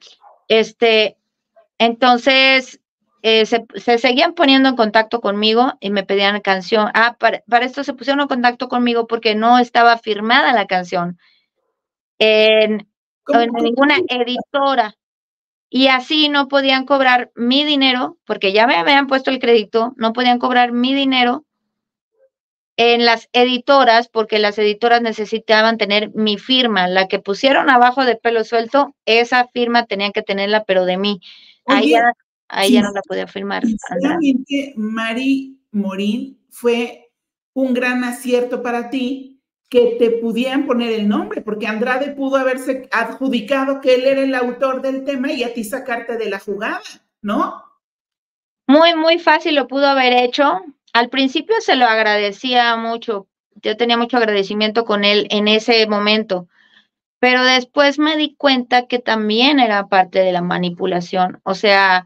Entonces se seguían poniendo en contacto conmigo y me pedían canción. Para esto se pusieron en contacto conmigo porque no estaba firmada la canción en ninguna editora. Y así no podían cobrar mi dinero, porque ya me habían puesto el crédito, no podían cobrar mi dinero en las editoras, porque las editoras necesitaban tener mi firma, la que pusieron abajo de Pelo Suelto, esa firma tenían que tenerla, pero de mí. Ahí Oye, ya no la podía firmar. sinceramente, Mari Morín, fue un gran acierto para ti que te pudieran poner el nombre, porque Andrade pudo haberse adjudicado que él era el autor del tema y a ti sacarte de la jugada, ¿no? Muy fácil lo pudo haber hecho. Al principio se lo agradecía mucho. Yo tenía mucho agradecimiento con él en ese momento. Pero después me di cuenta que también era parte de la manipulación. O sea,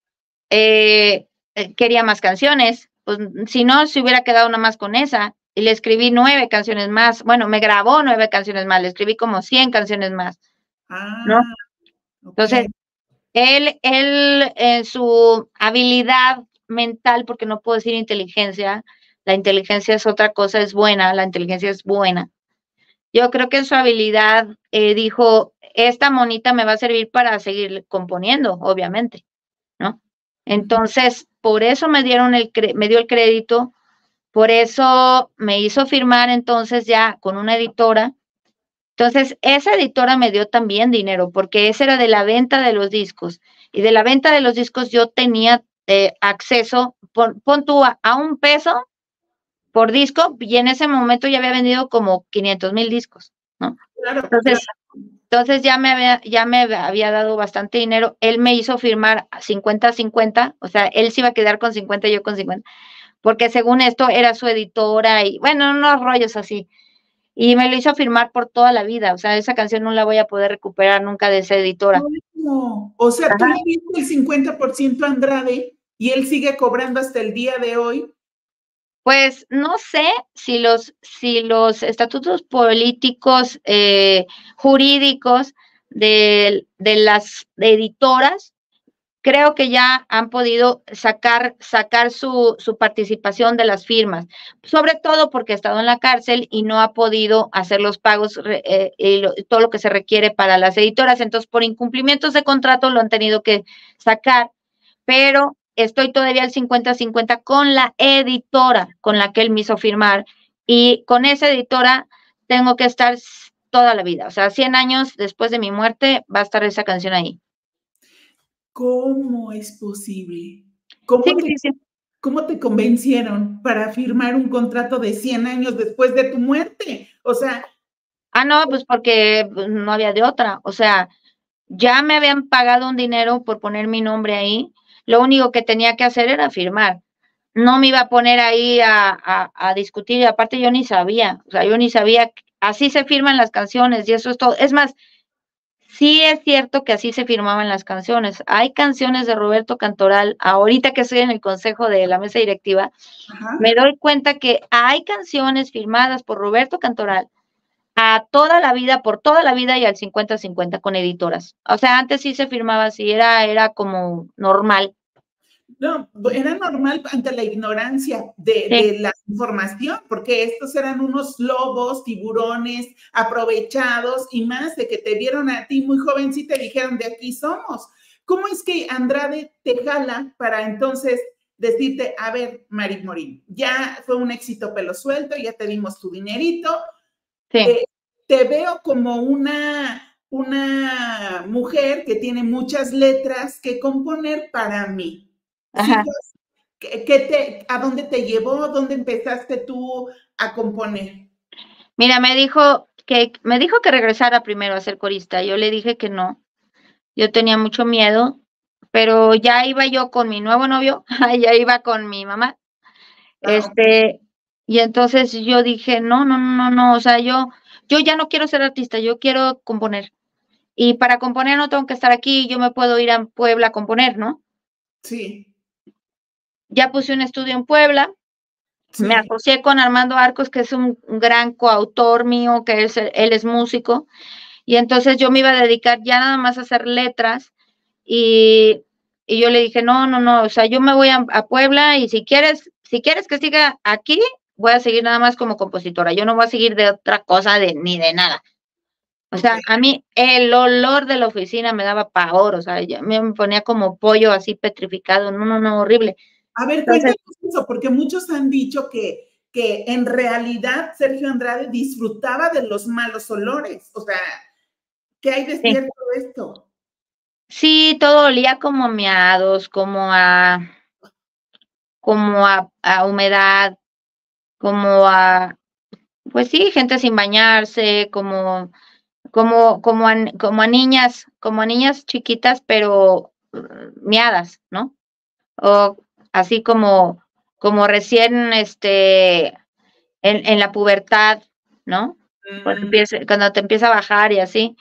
quería más canciones. Pues si no, se hubiera quedado nada más con esa. Y le escribí 9 canciones más. Bueno, me grabó 9 canciones más. Le escribí como 100 canciones más. ¿No? Entonces, él en su habilidad mental, porque no puedo decir inteligencia, la inteligencia es otra cosa, es buena, la inteligencia es buena. Yo creo que en su habilidad dijo, esta monita me va a servir para seguir componiendo, obviamente, ¿no? Entonces, por eso me dio el crédito, por eso me hizo firmar entonces ya con una editora. Entonces, esa editora me dio también dinero, porque esa era de la venta de los discos. Y de la venta de los discos yo tenía acceso, pon tú a $1 por disco, y en ese momento ya había vendido como 500,000 discos, ¿no? Claro, entonces ya me había dado bastante dinero. Él me hizo firmar 50-50, o sea, él se iba a quedar con 50 y yo con 50, porque según esto era su editora y bueno, unos rollos así. Y me lo hizo firmar por toda la vida, o sea, esa canción no la voy a poder recuperar nunca de esa editora. No. O sea, tú le diste el 50% a Andrade y él sigue cobrando hasta el día de hoy. Pues no sé si los estatutos políticos, jurídicos de las editoras, creo que ya han podido sacar su participación de las firmas, sobre todo porque ha estado en la cárcel y no ha podido hacer los pagos y todo lo que se requiere para las editoras. Entonces, por incumplimientos de contrato lo han tenido que sacar, pero estoy todavía al 50-50 con la editora con la que él me hizo firmar, y con esa editora tengo que estar toda la vida. O sea, 100 años después de mi muerte va a estar esa canción ahí. ¿Cómo es posible? Sí. ¿Cómo te convencieron para firmar un contrato de 100 años después de tu muerte? O sea... no, pues porque no había de otra. O sea, ya me habían pagado un dinero por poner mi nombre ahí. Lo único que tenía que hacer era firmar. No me iba a poner ahí a discutir. Y aparte yo ni sabía. O sea, yo ni sabía. Así se firman las canciones y eso es todo. Es más, sí es cierto que así se firmaban las canciones. Hay canciones de Roberto Cantoral, ahorita que estoy en el consejo de la mesa directiva, me doy cuenta que hay canciones firmadas por Roberto Cantoral a toda la vida, por toda la vida y al 50-50 con editoras. O sea, antes sí se firmaba así, era como normal. No, era normal ante la ignorancia de la información, porque estos eran unos lobos, tiburones, aprovechados, y más de que te vieron a ti muy jovencita y dijeron, de aquí somos. ¿Cómo es que Andrade te jala para entonces decirte, a ver, Mari Morín, ya fue un éxito pelo suelto, ya te dimos tu dinerito, te veo como una mujer que tiene muchas letras que componer para mí? Ajá. ¿A dónde te llevó? ¿Dónde empezaste tú a componer? Mira, me dijo que regresara primero a ser corista. Yo le dije que no. Yo tenía mucho miedo, pero ya iba yo con mi nuevo novio, ya iba con mi mamá. Y entonces yo dije, no, o sea, yo ya no quiero ser artista, yo quiero componer. Y para componer no tengo que estar aquí, yo me puedo ir a Puebla a componer, ¿no? Sí. Ya puse un estudio en Puebla, me asocié con Armando Arcos, que es un gran coautor mío, que él es músico, y entonces yo me iba a dedicar ya nada más a hacer letras, y yo le dije, no, o sea, yo me voy a Puebla, y si quieres que siga aquí, voy a seguir nada más como compositora, yo no voy a seguir de otra cosa ni de nada. O sea, a mí el olor de la oficina me daba pavor, o sea, me ponía como pollo así petrificado, no, horrible. A ver, cuéntanos eso, porque muchos han dicho que en realidad Sergio Andrade disfrutaba de los malos olores. O sea, ¿qué hay de cierto esto? Sí, todo olía como miados, como a humedad, pues sí, gente sin bañarse, como a niñas chiquitas, pero miadas, ¿no? O así como recién en la pubertad, ¿no? Cuando te empieza a bajar y así.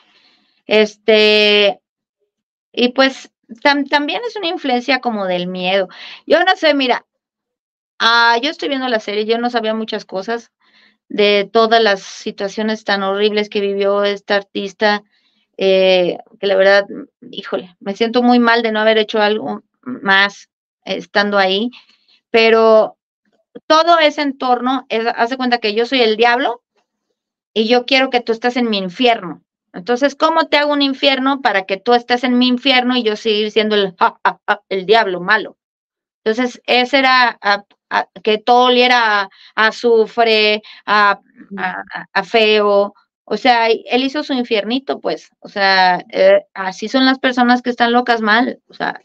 Y pues también es una influencia como del miedo. Yo no sé, mira, yo estoy viendo la serie, yo no sabía muchas cosas de todas las situaciones tan horribles que vivió esta artista, que la verdad, híjole, me siento muy mal de no haber hecho algo más estando ahí, pero todo ese entorno, haz de cuenta que yo soy el diablo y yo quiero que tú estés en mi infierno. Entonces, ¿cómo te hago un infierno para que tú estés en mi infierno y yo seguir siendo el diablo malo? Entonces, ese era que todo oliera a azufre, a feo. O sea, él hizo su infiernito, pues. O sea, así son las personas que están locas mal. O sea,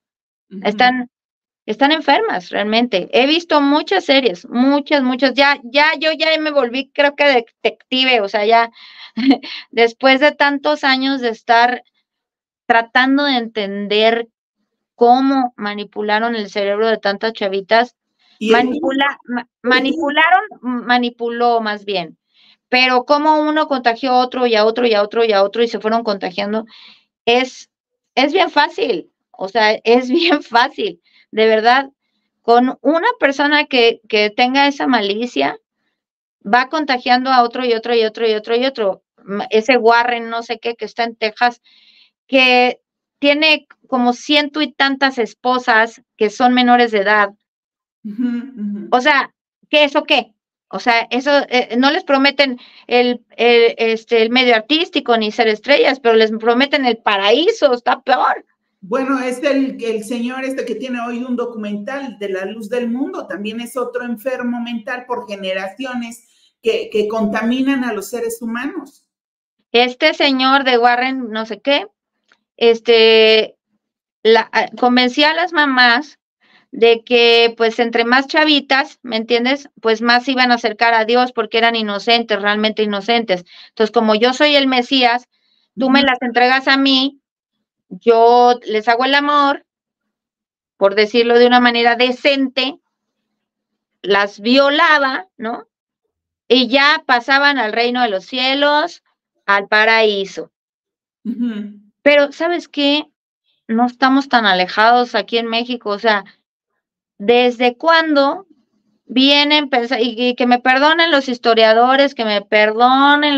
están enfermas, realmente. He visto muchas series, muchas. Yo ya me volví, creo que detective. O sea, ya después de tantos años de estar tratando de entender cómo manipularon el cerebro de tantas chavitas, manipuló más bien, pero cómo uno contagió a otro y a otro y a otro y a otro y se fueron contagiando, es bien fácil, o sea, es bien fácil. de verdad, con una persona que tenga esa malicia, va contagiando a otro y otro y otro y otro y otro. Ese Warren, no sé qué, que está en Texas, que tiene como 100 y tantas esposas que son menores de edad. O sea, ¿qué eso qué? O sea, eso no les prometen el medio artístico ni ser estrellas, pero les prometen el paraíso, está peor. Bueno, es el señor que tiene hoy un documental de La Luz del Mundo, también es otro enfermo mental por generaciones que contaminan a los seres humanos. Este señor de Warren, no sé qué, convencía a las mamás de que pues entre más chavitas, ¿me entiendes? Pues más se iban a acercar a Dios porque eran inocentes, realmente inocentes. Entonces, como yo soy el Mesías, tú me las entregas a mí, yo les hago el amor, por decirlo de una manera decente, las violaba, ¿no? Y ya pasaban al reino de los cielos, al paraíso. Pero, ¿sabes qué? No estamos tan alejados aquí en México, o sea, ¿desde cuándo vienen pensando, y que me perdonen los historiadores, que me perdonen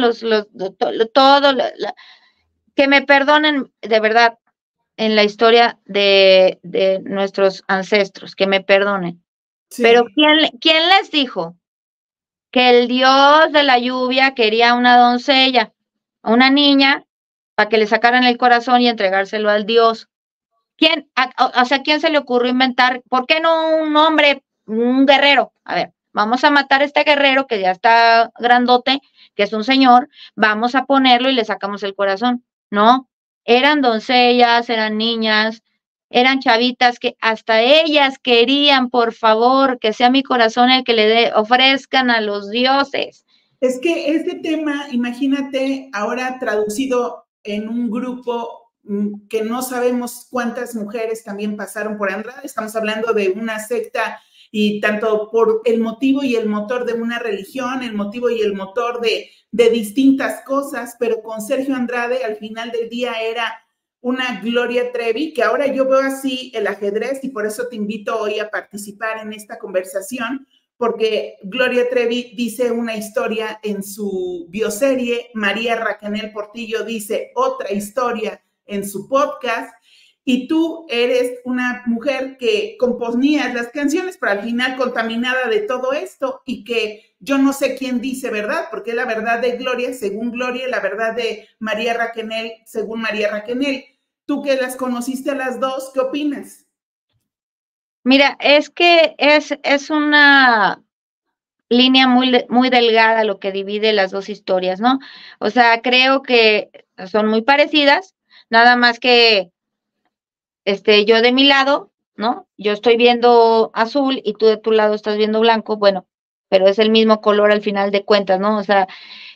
que me perdonen de verdad en la historia de nuestros ancestros, que me perdonen? Sí. Pero ¿quién les dijo que el dios de la lluvia quería una doncella, una niña, para que le sacaran el corazón y entregárselo al dios? ¿Quién se le ocurrió inventar? ¿Por qué no un hombre, un guerrero? A ver, vamos a matar a este guerrero que ya está grandote, que es un señor, vamos a ponerlo y le sacamos el corazón. No, eran doncellas, eran niñas, eran chavitas que hasta ellas querían, por favor, que sea mi corazón el que le ofrezcan a los dioses. Es que este tema, imagínate, ahora traducido en un grupo que no sabemos cuántas mujeres también pasaron por Andrade, estamos hablando de una secta y tanto por el motivo y el motor de una religión, el motivo y el motor de distintas cosas, pero con Sergio Andrade al final del día era una Gloria Trevi, que ahora yo veo así el ajedrez y por eso te invito hoy a participar en esta conversación, porque Gloria Trevi dice una historia en su bioserie, María Raquenel Portillo dice otra historia en su podcast, y tú eres una mujer que componías las canciones, pero al final contaminada de todo esto, y que yo no sé quién dice verdad, porque la verdad de Gloria, según Gloria, la verdad de María Raquenel, según María Raquenel. Tú que las conociste a las dos, ¿qué opinas? Mira, es que es una línea muy delgada lo que divide las dos historias, ¿no? O sea, creo que son muy parecidas, nada más que yo de mi lado, ¿no? Yo estoy viendo azul y tú de tu lado estás viendo blanco, bueno, pero es el mismo color al final de cuentas, ¿no? O sea,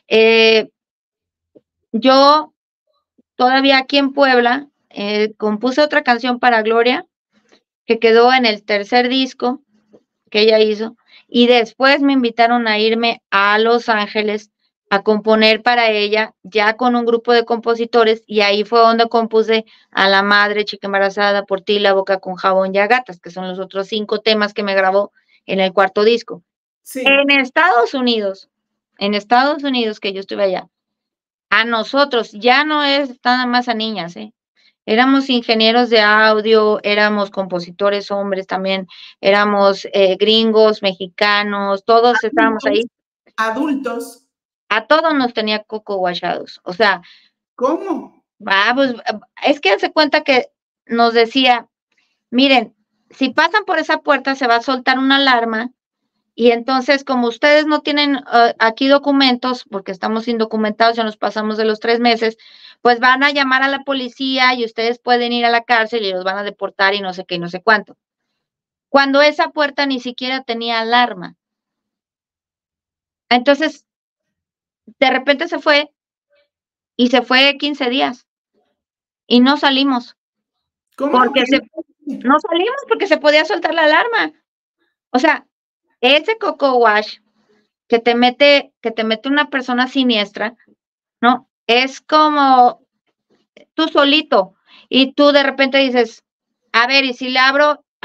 yo todavía aquí en Puebla compuse otra canción para Gloria que quedó en el tercer disco que ella hizo, y después me invitaron a irme a Los Ángeles a componer para ella, ya con un grupo de compositores, y ahí fue donde compuse A la Madre, Chica Embarazada, Por Ti, La Boca con Jabón y a Gatas, que son los otros 5 temas que me grabó en el cuarto disco. Sí. En Estados Unidos, que yo estuve allá, a nosotros, ya no es nada más a niñas, éramos ingenieros de audio, éramos compositores hombres también, éramos gringos, mexicanos, todos estábamos ahí. Adultos. A todos nos tenía coco guachados, o sea. ¿Cómo? Pues, es que se cuenta que nos decía, miren, si pasan por esa puerta se va a soltar una alarma, y entonces como ustedes no tienen aquí documentos, porque estamos indocumentados, ya nos pasamos de los 3 meses, pues van a llamar a la policía y ustedes pueden ir a la cárcel y los van a deportar y no sé qué y no sé cuánto. Cuando esa puerta ni siquiera tenía alarma. Entonces, de repente se fue y se fue 15 días y no salimos. ¿Cómo? Porque no salimos porque se podía soltar la alarma. O sea, ese coco wash que te mete una persona siniestra, ¿no? Es como tú solito y tú de repente dices, a ver, y si le abro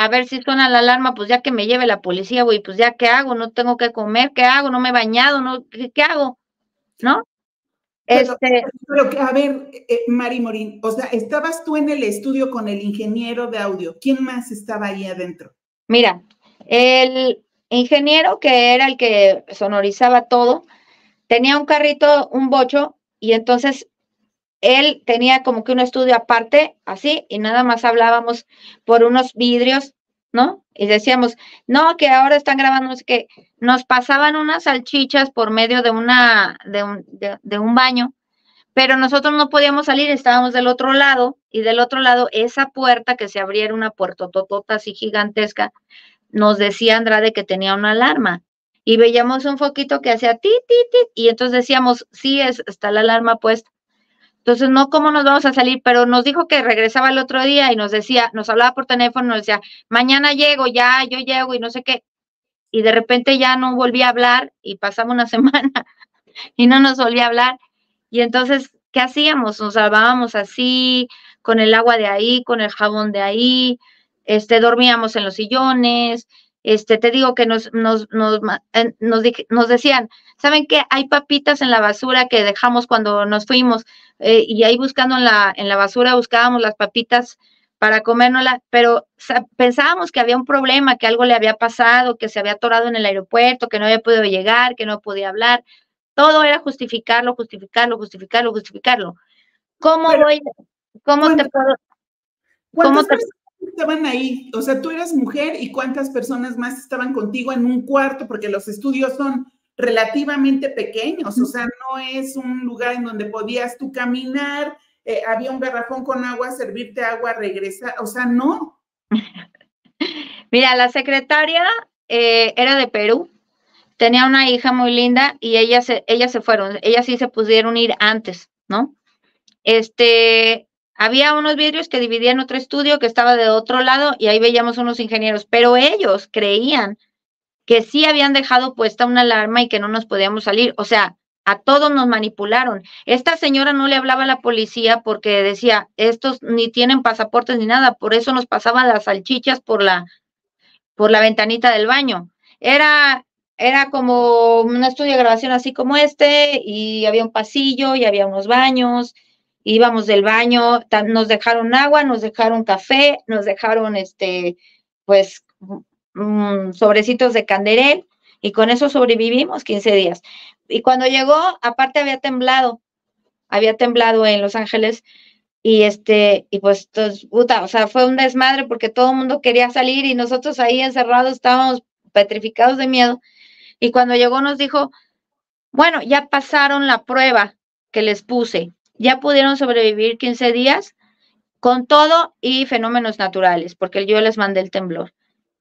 a ver si suena la alarma, pues ya que me lleve la policía, güey, pues ya, ¿qué hago? No tengo que comer, ¿qué hago? No me he bañado, ¿no? ¿Qué hago? ¿No? Pero, pero a ver, Mari Morín, o sea, estabas tú en el estudio con el ingeniero de audio. ¿Quién más estaba ahí adentro? Mira, el ingeniero que era el que sonorizaba todo, tenía un carrito, un bocho, y entonces él tenía como que un estudio aparte, así, y nada más hablábamos por unos vidrios, ¿no? Y decíamos, no, que ahora están grabando, no sé qué. Nos pasaban unas salchichas por medio de un baño, pero nosotros no podíamos salir, estábamos del otro lado, y del otro lado, esa puerta que se abría era una puerta totota así gigantesca, nos decía Andrade que tenía una alarma. Y veíamos un foquito que hacía ti, ti, ti, y entonces decíamos, sí, está la alarma puesta. Entonces, no, ¿cómo nos vamos a salir? Pero nos dijo que regresaba el otro día y nos decía, nos hablaba por teléfono, nos decía, mañana llego, ya, yo llego y no sé qué. Y de repente ya no volví a hablar y pasaba una semana y no nos volvía a hablar. Y entonces, ¿qué hacíamos? Nos salvábamos así, con el agua de ahí, con el jabón de ahí, dormíamos en los sillones, te digo que nos decían, ¿saben qué? Hay papitas en la basura que dejamos cuando nos fuimos, y ahí buscando en la basura buscábamos las papitas para comérnoslas, pero pensábamos que había un problema, que algo le había pasado, que se había atorado en el aeropuerto, que no había podido llegar, que no podía hablar. Todo era justificarlo, justificarlo, justificarlo, justificarlo. ¿Cómo Pero, voy? ¿Cómo te puedo? ¿Cuántas personas estaban ahí? O sea, tú eras mujer y ¿cuántas personas más estaban contigo en un cuarto? Porque los estudios son relativamente pequeños, o sea, no es un lugar en donde podías tú caminar, había un garrafón con agua, servirte agua, regresar, o sea, no. Mira, la secretaria era de Perú, tenía una hija muy linda y ellas se fueron, ellas sí se pudieron ir antes, ¿no? Había unos vidrios que dividían otro estudio que estaba de otro lado y ahí veíamos unos ingenieros, pero ellos creían que sí habían dejado puesta una alarma y que no nos podíamos salir. O sea, a todos nos manipularon. Esta señora no le hablaba a la policía porque decía, estos ni tienen pasaportes ni nada, por eso nos pasaban las salchichas por la ventanita del baño. Era como un estudio de grabación así como y había un pasillo y había unos baños, íbamos del baño, nos dejaron agua, nos dejaron café, nos dejaron pues sobrecitos de canderel y con eso sobrevivimos 15 días. Y cuando llegó, aparte había temblado en Los Ángeles y pues, puta, o sea, fue un desmadre porque todo el mundo quería salir y nosotros ahí encerrados estábamos petrificados de miedo. Y cuando llegó nos dijo, bueno, ya pasaron la prueba que les puse, ya pudieron sobrevivir 15 días con todo y fenómenos naturales, porque yo les mandé el temblor.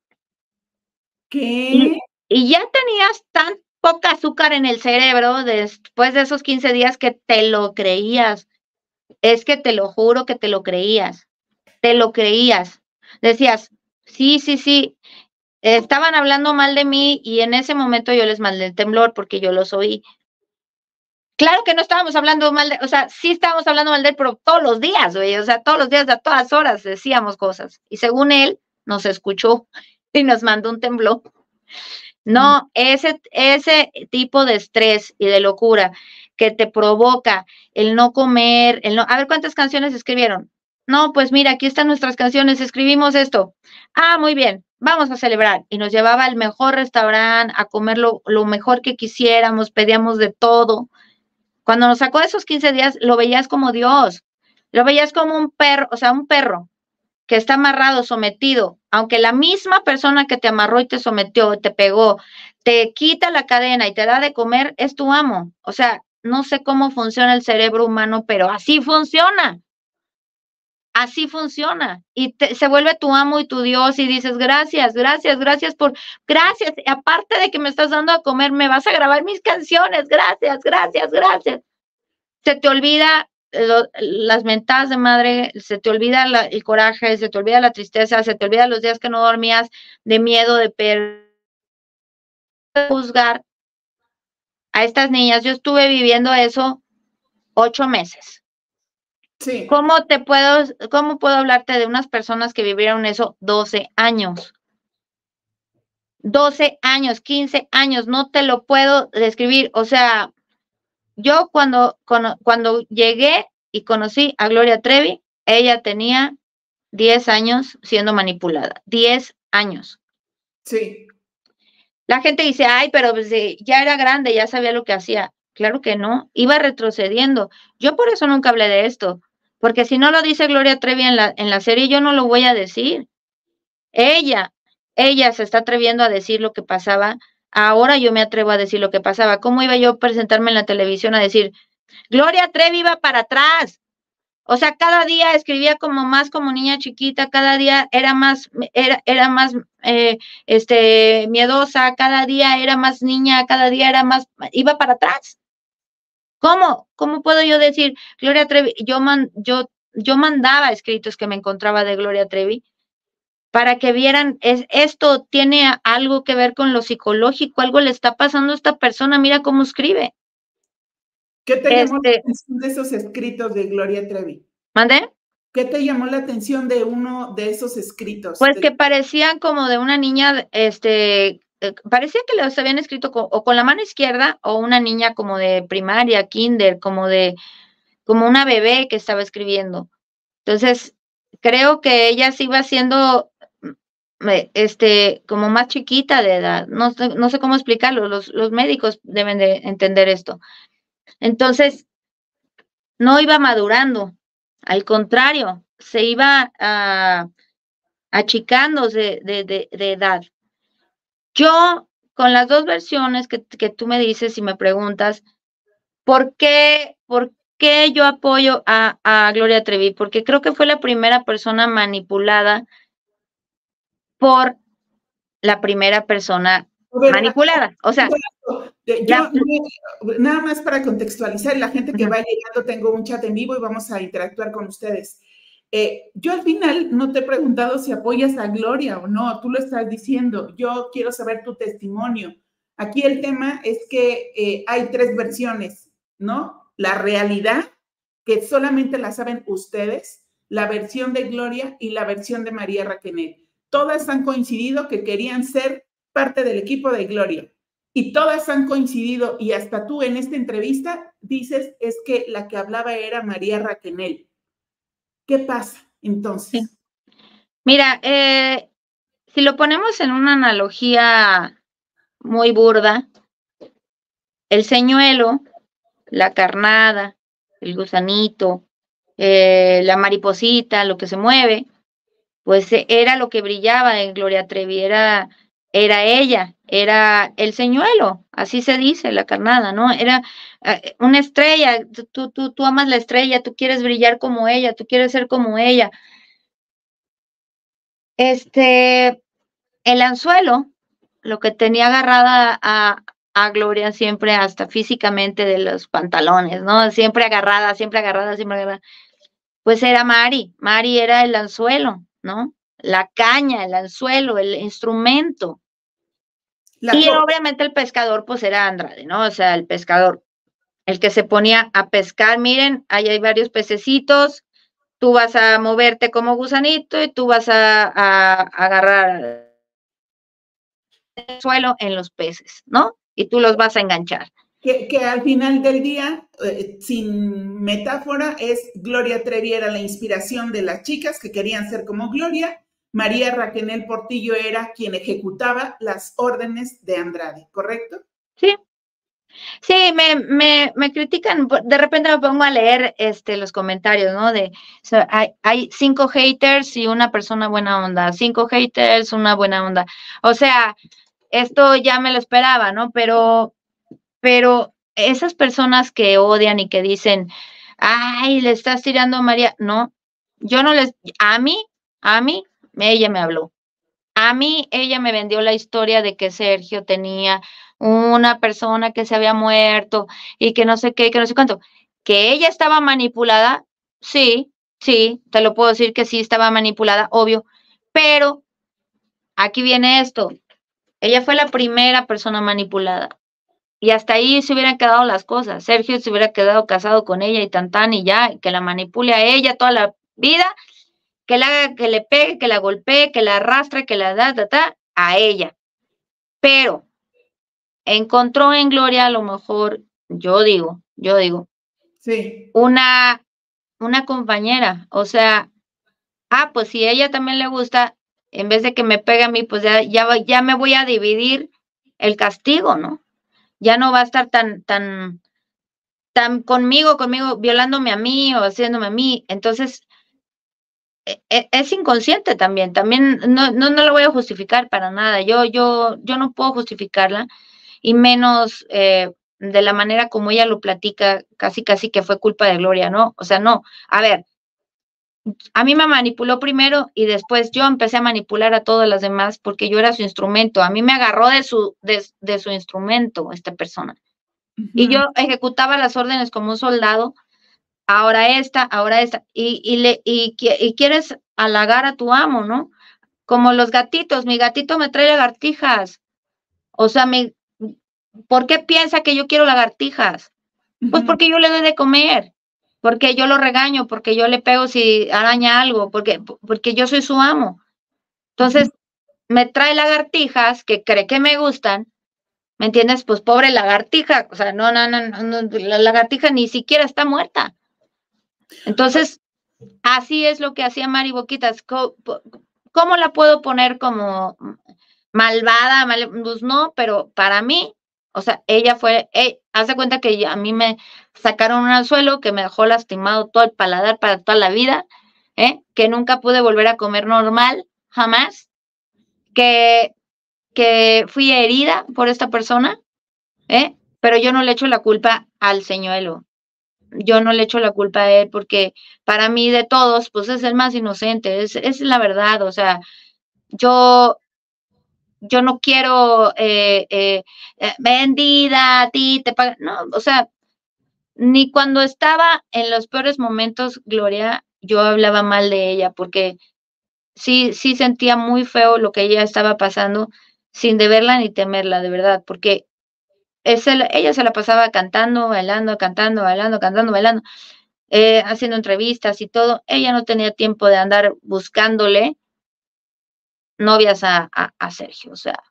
¿Qué? Y ya tenías tan poca azúcar en el cerebro después de esos 15 días que te lo creías. Es que te lo juro que te lo creías. Te lo creías. Decías, sí, sí, sí. Estaban hablando mal de mí y en ese momento yo les mandé el temblor porque yo los oí. Claro que no estábamos hablando mal o sea, sí estábamos hablando mal de él, pero todos los días, güey, o sea, todos los días, a todas horas decíamos cosas. Y según él, nos escuchó y nos mandó un temblor. No, ese tipo de estrés y de locura que te provoca el no comer, a ver cuántas canciones escribieron. No, pues mira, aquí están nuestras canciones, escribimos esto. Ah, muy bien, vamos a celebrar. Y nos llevaba al mejor restaurante a comer lo mejor que quisiéramos, pedíamos de todo. Cuando nos sacó de esos 15 días, lo veías como Dios, lo veías como un perro, o sea, un perro que está amarrado, sometido, aunque la misma persona que te amarró y te sometió, te pegó, te quita la cadena y te da de comer, es tu amo. O sea, no sé cómo funciona el cerebro humano, pero así funciona. Así funciona. Y se vuelve tu amo y tu Dios y dices, gracias, gracias, gracias gracias. Aparte de que me estás dando a comer, me vas a grabar mis canciones. Gracias, gracias, gracias. Se te olvida las mentadas de madre, se te olvida el coraje, se te olvida la tristeza, se te olvida los días que no dormías de miedo, de juzgar a estas niñas. Yo estuve viviendo eso 8 meses. Sí, ¿Cómo puedo hablarte de unas personas que vivieron eso 12 años? 12 años, 15 años, no te lo puedo describir. O sea, yo cuando llegué y conocí a Gloria Trevi, ella tenía 10 años siendo manipulada. 10 años. sí. La gente dice, ay, pero pues, ya era grande, ya sabía lo que hacía. Claro que no, iba retrocediendo. Yo por eso nunca hablé de esto, porque si no lo dice Gloria Trevi en la serie, yo no lo voy a decir. Ella, ella se está atreviendo a decir lo que pasaba. Ahora yo me atrevo a decir lo que pasaba. ¿Cómo iba yo a presentarme en la televisión a decir, Gloria Trevi iba para atrás? O sea, cada día escribía como niña chiquita, cada día era más miedosa, cada día era más niña, cada día era más, iba para atrás. ¿Cómo puedo yo decir, Gloria Trevi? Yo mandaba escritos que me encontraba de Gloria Trevi para que vieran, esto tiene algo que ver con lo psicológico, algo le está pasando a esta persona, mira cómo escribe. ¿Qué te llamó la atención de esos escritos de Gloria Trevi? ¿Mandé? ¿Qué te llamó la atención de uno de esos escritos? Pues que parecían como de una niña, parecía que los habían escrito o con la mano izquierda o una niña como de primaria, kinder, como una bebé que estaba escribiendo. Entonces, creo que ella se iba siendo como más chiquita de edad. No sé cómo explicarlo, los médicos deben de entender esto. Entonces, no iba madurando, al contrario, se iba achicando de edad. Yo, con las dos versiones que tú me dices y me preguntas, ¿por qué yo apoyo a Gloria Trevi? Porque creo que fue la primera persona manipulada por la primera persona manipulada. O sea, nada más para contextualizar, la gente que va llegando, tengo un chat en vivo y vamos a interactuar con ustedes. Yo al final no te he preguntado si apoyas a Gloria o no, tú lo estás diciendo, yo quiero saber tu testimonio. Aquí el tema es que hay tres versiones, ¿no? La realidad, que solamente la saben ustedes, la versión de Gloria y la versión de María Raquenel. Todas han coincidido que querían ser parte del equipo de Gloria y todas han coincidido, y hasta tú en esta entrevista dices es que la que hablaba era María Raquenel. ¿Qué pasa entonces? Sí. Mira, si lo ponemos en una analogía muy burda, el señuelo, la carnada, el gusanito, la mariposita, lo que se mueve, pues era lo que brillaba en Gloria Trevi, era ella, era el señuelo, así se dice, la carnada, ¿no? Era una estrella, tú amas la estrella, tú quieres brillar como ella, tú quieres ser como ella. El anzuelo, lo que tenía agarrada a Gloria siempre, hasta físicamente de los pantalones, ¿no? Siempre agarrada, pues era Mari era el anzuelo, ¿no? La caña, el anzuelo, el instrumento. Y obviamente el pescador, pues era Andrade, ¿no? O sea, el pescador, el que se ponía a pescar, miren, ahí hay varios pececitos, tú vas a moverte como gusanito y tú vas a agarrar el suelo en los peces, ¿no? Y tú los vas a enganchar. Que al final del día, sin metáfora, es Gloria Trevi era la inspiración de las chicas que querían ser como Gloria. María Raquenel Portillo era quien ejecutaba las órdenes de Andrade, ¿correcto? Sí. Sí, me critican, de repente me pongo a leer los comentarios, ¿no? Hay 5 haters y una persona buena onda, 5 haters, una buena onda. O sea, esto ya me lo esperaba, ¿no? Pero esas personas que odian y que dicen, ay, le estás tirando a María, no, yo no a mí, ella me habló. A mí, ella me vendió la historia de que Sergio tenía una persona que se había muerto y que no sé qué, que no sé cuánto. Que ella estaba manipulada, sí, te lo puedo decir que sí estaba manipulada, obvio, pero aquí viene esto. Ella fue la primera persona manipulada. y hasta ahí se hubieran quedado las cosas. Sergio se hubiera quedado casado con ella y tan y ya, que la manipule a ella toda la vida, que la haga, que le pegue, que la golpee, que la arrastre, que la a ella. Pero encontró en Gloria a lo mejor, yo digo, Sí. una compañera, o sea, pues si a ella también le gusta, en vez de que me pegue a mí, pues ya me voy a dividir el castigo, ¿no? Ya no va a estar tan conmigo, violándome a mí o haciéndome a mí. Entonces, es inconsciente también no lo voy a justificar para nada. Yo no puedo justificarla, y menos de la manera como ella lo platica, casi que fue culpa de Gloria, ¿no? O sea, no. A ver, a mí me manipuló primero y después yo empecé a manipular a todas las demás porque yo era su instrumento. A mí me agarró de su instrumento esta persona. Y yo ejecutaba las órdenes como un soldado. Ahora esta, y quieres halagar a tu amo, ¿no? Como los gatitos, mi gatito me trae lagartijas. O sea, ¿por qué piensa que yo quiero lagartijas? Pues porque yo le doy de comer, porque yo lo regaño, porque yo le pego si araña algo, porque yo soy su amo. Entonces, me trae lagartijas que cree que me gustan, ¿me entiendes? Pues pobre lagartija, o sea, no, la lagartija ni siquiera está muerta. Entonces, así es lo que hacía Mari Boquitas. ¿Cómo la puedo poner como malvada? Pues no, pero para mí, o sea, ella fue, hace cuenta que a mí me sacaron un anzuelo que me dejó lastimado todo el paladar para toda la vida, que nunca pude volver a comer normal, jamás, que fui herida por esta persona, pero yo no le echo la culpa al señuelo. Yo no le echo la culpa a él porque para mí de todos, pues es el más inocente, es la verdad. O sea, yo no quiero vendida, a ti te pagan, no, o sea, ni cuando estaba en los peores momentos, Gloria, yo hablaba mal de ella porque sí sentía muy feo lo que ella estaba pasando sin deberla ni temerla, de verdad, porque ella se la pasaba cantando, bailando, haciendo entrevistas y todo. Ella no tenía tiempo de andar buscándole novias a Sergio, o sea.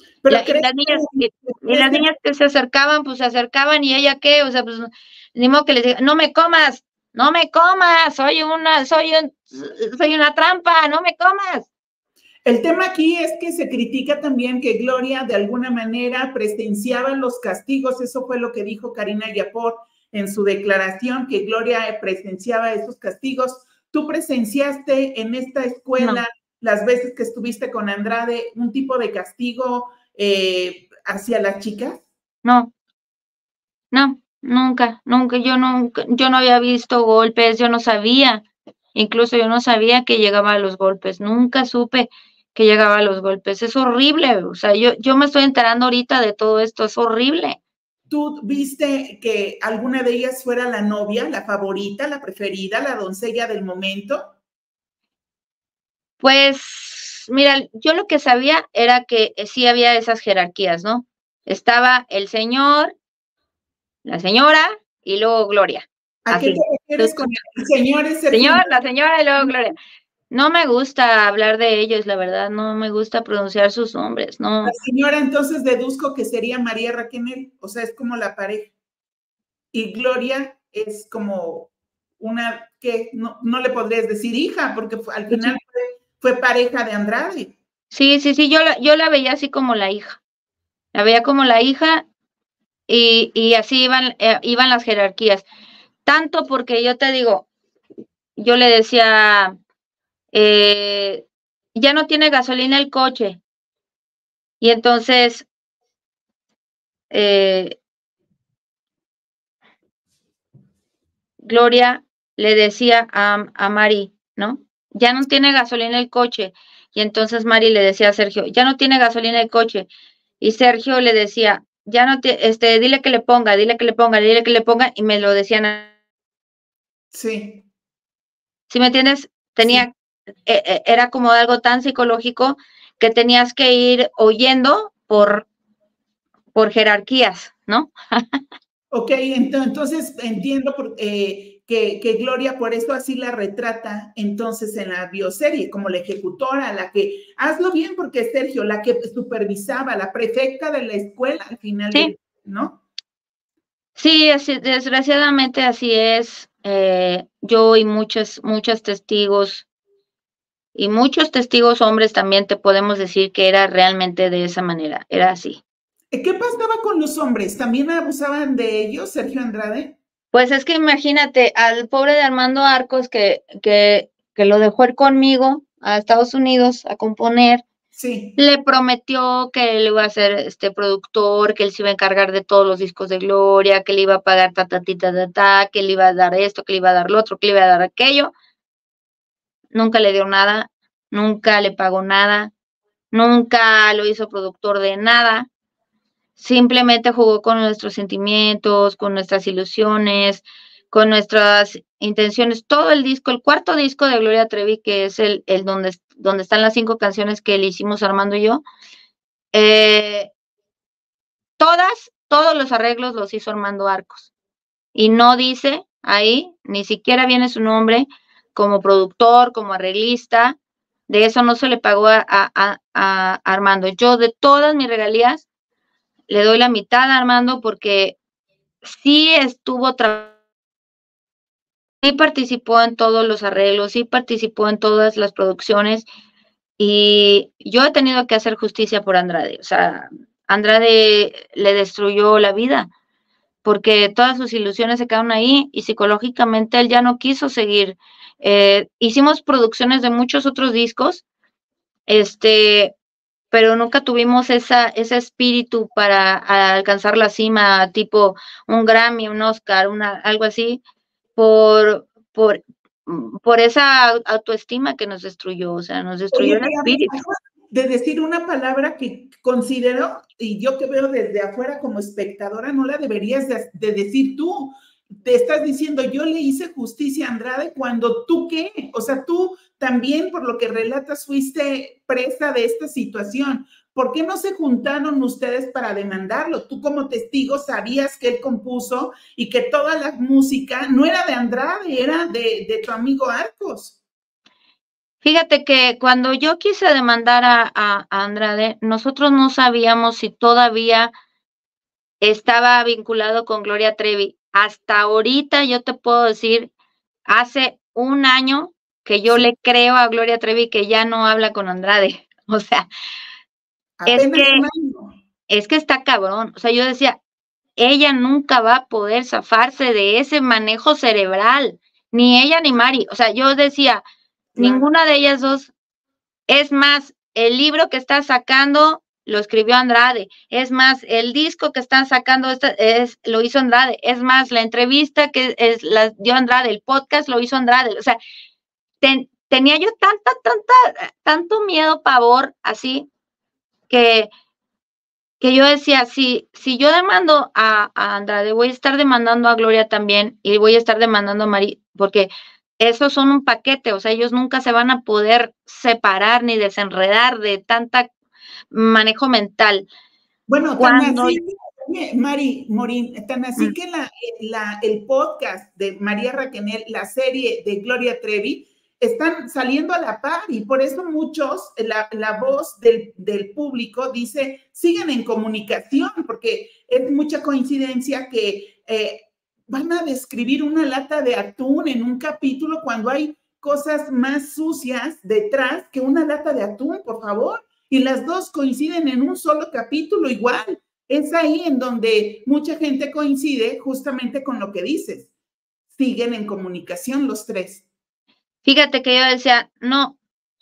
Y las niñas que se acercaban, pues se acercaban, y ella qué, o sea, pues ni modo que les diga, no me comas, soy una trampa, no me comas. El tema aquí es que se critica también que Gloria de alguna manera presenciaba los castigos. Eso fue lo que dijo Karina Yapor en su declaración, que Gloria presenciaba esos castigos. ¿Tú presenciaste en esta escuela, las veces que estuviste con Andrade, un tipo de castigo hacia las chicas? No, nunca. Yo no había visto golpes, yo no sabía. Incluso yo no sabía que llegaba a los golpes, nunca supe que llegaba a los golpes. Es horrible, o sea, yo me estoy enterando ahorita de todo esto, es horrible. ¿Tú viste que alguna de ellas fuera la novia, la favorita, la preferida, la doncella del momento? Pues, mira, yo lo que sabía era que sí había esas jerarquías, ¿no? Estaba el señor, la señora y luego Gloria. ¿A qué te refieres con el señor? La señora y luego Gloria. No me gusta hablar de ellos, la verdad, no me gusta pronunciar sus nombres, no. La señora, entonces deduzco que sería María Raquel, o sea, es como la pareja. Y Gloria es como una, que no le podrías decir hija, porque al final fue pareja de Andrade. Sí, yo la veía así como la hija. La veía como la hija y así iban las jerarquías. Tanto porque yo te digo, yo le decía, ya no tiene gasolina el coche. Y entonces, Gloria le decía a Mari, ¿no? Ya no tiene gasolina el coche. Y entonces Mari le decía a Sergio, ya no tiene gasolina el coche. Y Sergio le decía, ya no dile que le ponga, y me lo decían. Sí. ¿Sí me entiendes? Era como algo tan psicológico que tenías que ir oyendo por jerarquías, ¿no? Ok, entonces entiendo que Gloria por eso así la retrata entonces en la bioserie, como la ejecutora, la que, hazlo bien porque Sergio, la que supervisaba, la prefecta de la escuela al final Sí, ¿no? sí, desgraciadamente así es. Yo y muchos testigos, y muchos testigos hombres también te podemos decir que era realmente de esa manera, era así. ¿Qué pasaba con los hombres? ¿También abusaban de ellos, Sergio Andrade? Pues es que imagínate al pobre de Armando Arcos que lo dejó ir conmigo a Estados Unidos a componer. Sí. Le prometió que él iba a ser productor, que él se iba a encargar de todos los discos de Gloria, que le iba a pagar que le iba a dar esto, que le iba a dar lo otro, que le iba a dar aquello. Nunca le dio nada, nunca le pagó nada, nunca lo hizo productor de nada. Simplemente jugó con nuestros sentimientos, con nuestras ilusiones, con nuestras intenciones. Todo el disco, el cuarto disco de Gloria Trevi, que es el donde están las 5 canciones que le hicimos Armando y yo, todos los arreglos los hizo Armando Arcos. Y no dice ahí, ni siquiera viene su nombre como productor, como arreglista. De eso no se le pagó a Armando. Yo de todas mis regalías le doy la mitad a Armando porque sí sí participó en todos los arreglos, sí participó en todas las producciones y yo he tenido que hacer justicia por Andrade. O sea, Andrade le destruyó la vida porque todas sus ilusiones se quedaron ahí y psicológicamente él ya no quiso seguir. Hicimos producciones de muchos otros discos, pero nunca tuvimos ese espíritu para alcanzar la cima, tipo un Grammy, un Oscar, algo así, por, por, por esa autoestima que nos destruyó, o sea, nos destruyó Oye, el espíritu. acabas de decir una palabra que considero, y yo que veo desde afuera como espectadora, no la deberías de decir tú. Te estás diciendo, yo le hice justicia a Andrade cuando tú qué, o sea, tú también, por lo que relatas, fuiste presa de esta situación. ¿Por qué no se juntaron ustedes para demandarlo? Tú como testigo sabías que él compuso y que toda la música no era de Andrade, era de tu amigo Arcos. Fíjate que cuando yo quise demandar a Andrade, nosotros no sabíamos si todavía estaba vinculado con Gloria Trevi. Hasta ahorita yo te puedo decir, hace un año que yo le creo a Gloria Trevi que ya no habla con Andrade. O sea, Apenas un año. Es que está cabrón. O sea, yo decía, ella nunca va a poder zafarse de ese manejo cerebral, ni ella ni Mari. O sea, yo decía, ninguna de ellas dos. Es más, el libro que está sacando lo escribió Andrade. Es más, el disco que están sacando lo hizo Andrade. Es más, la entrevista que la dio Andrade, el podcast lo hizo Andrade. O sea, tenía yo tanto miedo, pavor, así, que yo decía, si yo demando a Andrade, voy a estar demandando a Gloria también y voy a estar demandando a Mari, porque esos son un paquete, o sea, ellos nunca se van a poder separar ni desenredar de tanta manejo mental. Bueno, tan así, Mari Morín, tan así que el podcast de María Raquenel, la serie de Gloria Trevi, están saliendo a la par y por eso muchos, la voz del público dice, siguen en comunicación, porque es mucha coincidencia que van a describir una lata de atún en un capítulo cuando hay cosas más sucias detrás que una lata de atún, por favor. Y las dos coinciden en un solo capítulo igual. Es ahí en donde mucha gente coincide justamente con lo que dices. Siguen en comunicación los tres. Fíjate que yo decía, no,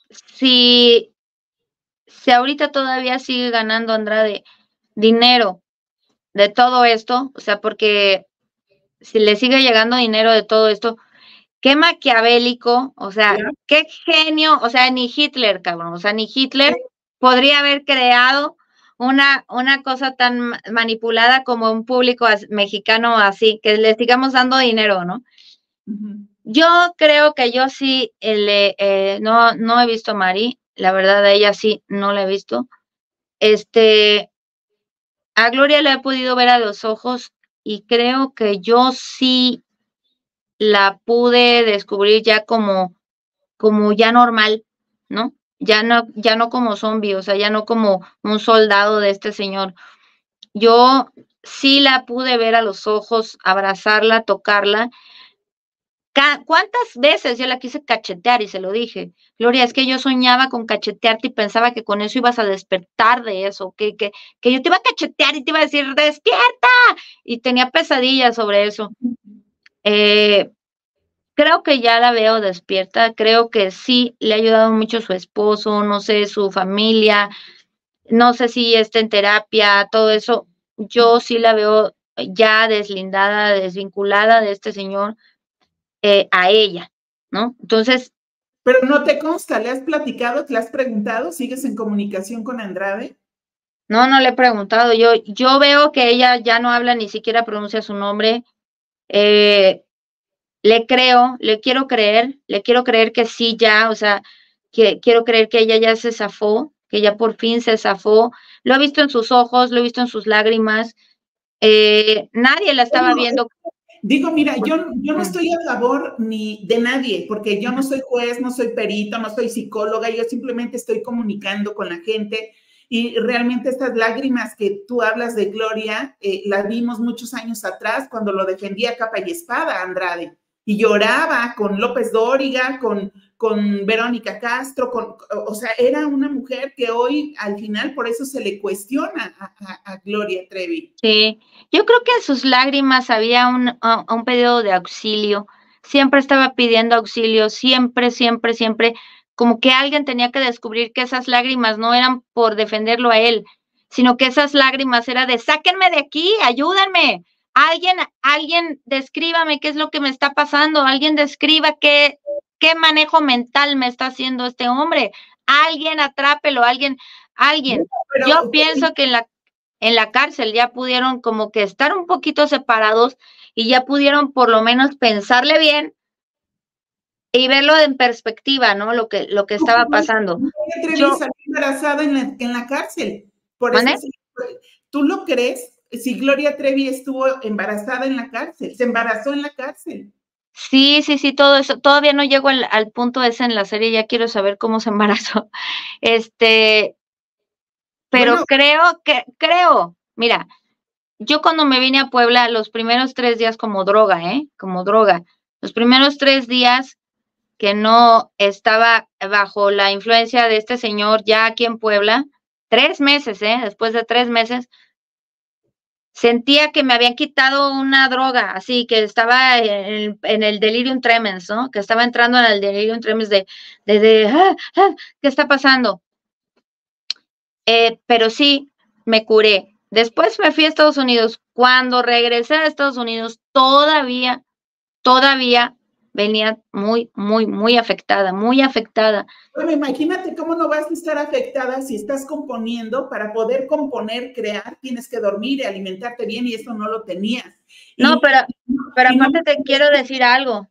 si ahorita todavía sigue ganando Andrade dinero de todo esto, o sea, porque si le sigue llegando dinero de todo esto, qué maquiavélico, o sea, qué genio, o sea, ni Hitler, cabrón, o sea, ni Hitler podría haber creado una cosa tan manipulada como un público mexicano así, que le sigamos dando dinero, ¿no? Yo creo que yo sí, no he visto a Mari, la verdad a ella sí no la he visto. A Gloria la he podido ver a los ojos y creo que yo sí la pude descubrir ya como ya normal, ¿no? Ya no como zombie, o sea, ya no como un soldado de este señor. Yo sí la pude ver a los ojos, abrazarla, tocarla. ¿Cuántas veces yo la quise cachetear y se lo dije? Gloria, es que yo soñaba con cachetearte y pensaba que con eso ibas a despertar de eso, que yo te iba a cachetear y te iba a decir, despierta. Y tenía pesadillas sobre eso. Creo que ya la veo despierta, creo que sí le ha ayudado mucho su esposo, no sé, su familia, no sé si está en terapia, todo eso. Yo sí la veo ya deslindada, desvinculada de este señor a ella, ¿no? Entonces, Pero no te consta, ¿le has platicado, te le has preguntado? ¿Sigues en comunicación con Andrade? no le he preguntado. Yo veo que ella ya no habla, ni siquiera pronuncia su nombre. Le quiero creer que sí ya, o sea, que quiero creer que ella ya se zafó, que ya por fin se zafó. Lo he visto en sus ojos, lo he visto en sus lágrimas. Nadie la estaba viendo. Digo, mira, yo no estoy a favor ni de nadie, porque yo no soy juez, no soy perito, no soy psicóloga, yo simplemente estoy comunicando con la gente y realmente estas lágrimas que tú hablas de Gloria, las vimos muchos años atrás cuando lo defendía capa y espada Andrade y lloraba con López Dóriga, con Verónica Castro, o sea, era una mujer que hoy al final por eso se le cuestiona a Gloria Trevi. Sí, yo creo que en sus lágrimas había un pedido de auxilio, siempre estaba pidiendo auxilio, siempre, siempre, siempre, como que alguien tenía que descubrir que esas lágrimas no eran por defenderlo a él, sino que esas lágrimas era de sáquenme de aquí, ayúdenme, alguien descríbame qué es lo que me está pasando, alguien describa qué manejo mental me está haciendo este hombre, alguien atrápelo, alguien. Pero, Yo pienso que en la cárcel ya pudieron como que estar un poquito separados y ya pudieron por lo menos pensarle bien y verlo en perspectiva, ¿no? Lo que estaba pasando. Gloria Trevi salió embarazada en la cárcel. Por eso, ¿tú lo crees? Si Gloria Trevi estuvo embarazada en la cárcel, se embarazó en la cárcel. Sí, todo eso. Todavía no llego al punto ese en la serie, ya quiero saber cómo se embarazó. Pero bueno, creo, mira, yo cuando me vine a Puebla, los primeros 3 días como droga, los primeros 3 días que no estaba bajo la influencia de este señor ya aquí en Puebla, 3 meses, después de 3 meses, sentía que me habían quitado una droga, así que estaba en el delirium tremens, ¿no? Que estaba entrando en el delirium tremens ¿qué está pasando? Pero sí, me curé. Después me fui a Estados Unidos. Cuando regresé a Estados Unidos, todavía venía muy, muy, muy afectada, muy afectada. Bueno, imagínate cómo no vas a estar afectada si estás componiendo. Para poder componer, crear, tienes que dormir y alimentarte bien y eso no lo tenías. No, pero aparte te quiero decir algo.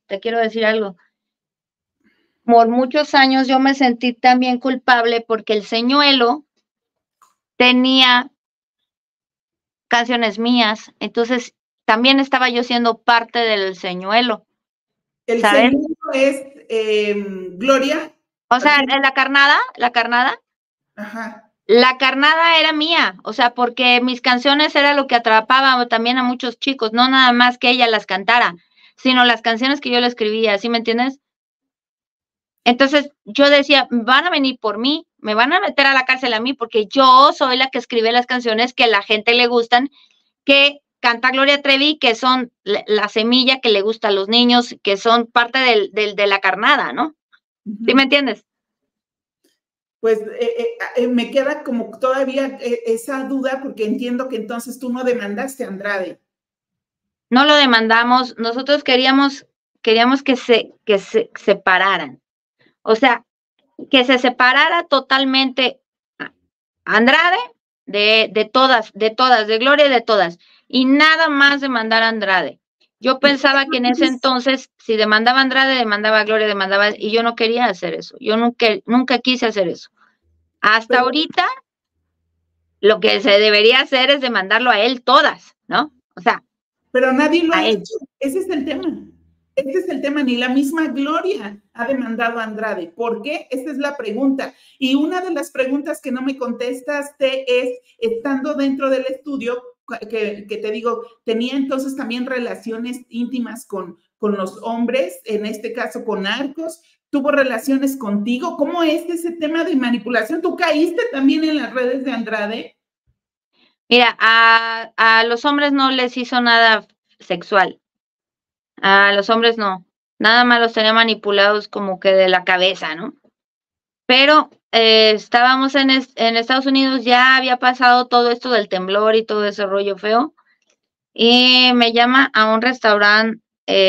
Por muchos años yo me sentí también culpable porque el señuelo tenía canciones mías, entonces también estaba yo siendo parte del señuelo. ¿El señuelo es Gloria? O sea, la carnada. Ajá. La carnada era mía, o sea, porque mis canciones era lo que atrapaba también a muchos chicos, no nada más que ella las cantara, sino las canciones que yo le escribía, ¿sí me entiendes? Entonces yo decía, van a venir por mí, me van a meter a la cárcel a mí, porque yo soy la que escribe las canciones que a la gente le gustan, que canta Gloria Trevi, que son la semilla que le gusta a los niños, que son parte de la carnada, ¿no? ¿Sí me entiendes? Pues me queda como todavía esa duda, porque entiendo que entonces tú no demandaste a Andrade. No lo demandamos, nosotros queríamos que se separaran. O sea, que se separara totalmente Andrade de todas, de Gloria y de todas. Y nada más demandar a Andrade. Yo pensaba que en ese entonces, si demandaba a Andrade, demandaba a Gloria, y yo no quería hacer eso. Yo nunca quise hacer eso. Hasta ahorita lo que se debería hacer es demandarlo a él todas, ¿no? O sea, pero nadie lo a ha él. hecho. Ese es el tema. Este es el tema. Ni la misma Gloria ha demandado a Andrade. ¿Por qué? Esta es la pregunta. Y una de las preguntas que no me contestaste es, estando dentro del estudio, que te digo, tenía entonces también relaciones íntimas con los hombres, en este caso con narcos, tuvo relaciones contigo. ¿Cómo es ese tema de manipulación? ¿Tú caíste también en las redes de Andrade? Mira, a los hombres no les hizo nada sexual. A los hombres no. Nada más los tenía manipulados como que de la cabeza, ¿no? Pero estábamos en Estados Unidos, ya había pasado todo esto del temblor y todo ese rollo feo. Y me llama a un restaurante,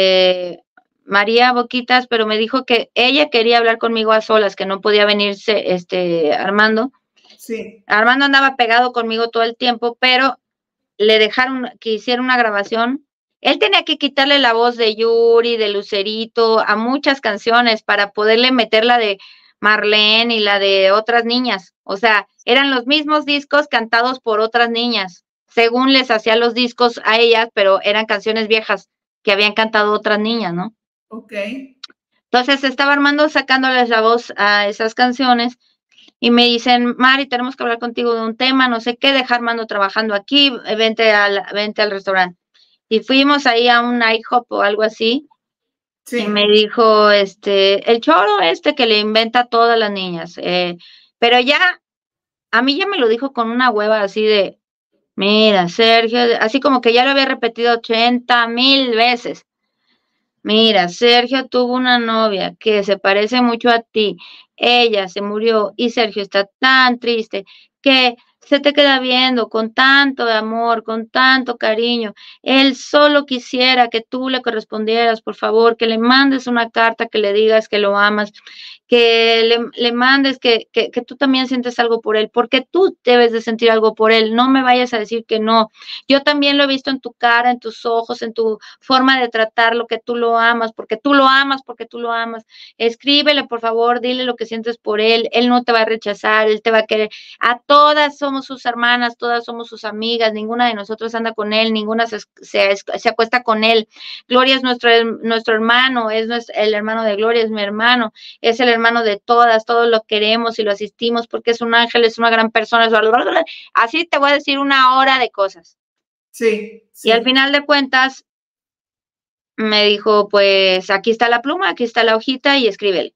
María Boquitas, pero me dijo que ella quería hablar conmigo a solas, que no podía venirse Armando. Sí. Armando andaba pegado conmigo todo el tiempo, pero le dejaron que hiciera una grabación. Él tenía que quitarle la voz de Yuri, de Lucerito, a muchas canciones para poderle meter la de Marlene y la de otras niñas. O sea, eran los mismos discos cantados por otras niñas, según les hacía los discos a ellas, pero eran canciones viejas que habían cantado otras niñas, ¿no? Ok. Entonces estaba Armando sacándoles la voz a esas canciones y me dicen, Mari, tenemos que hablar contigo de un tema, no sé qué, deja Armando trabajando aquí, vente al restaurante. Y fuimos ahí a un IHOP o algo así, Sí. y me dijo, el choro que le inventa a todas las niñas, pero ya, a mí ya me lo dijo con una hueva así de, mira, Sergio, así como que ya lo había repetido 80,000 veces. Mira, Sergio tuvo una novia que se parece mucho a ti. Ella se murió y Sergio está tan triste que se te queda viendo con tanto amor, con tanto cariño. Él solo quisiera que tú le correspondieras, por favor, que le mandes una carta, que le digas que lo amas, que le mandes que tú también sientes algo por él, porque tú debes de sentir algo por él. No me vayas a decir que no. Yo también lo he visto en tu cara, en tus ojos, en tu forma de tratarlo, que tú lo amas, porque tú lo amas, porque tú lo amas. Escríbele, por favor, dile lo que sientes por él no te va a rechazar, él te va a querer. A todas somos sus hermanas, todas somos sus amigas, ninguna de nosotros anda con él, ninguna se acuesta con él. Gloria es nuestro hermano, el hermano de Gloria, es mi hermano, es el hermano de todas, todos lo queremos y lo asistimos porque es un ángel, es una gran persona, así te voy a decir una hora de cosas. Sí, sí. Y al final de cuentas, me dijo, pues aquí está la pluma, aquí está la hojita y escríbele.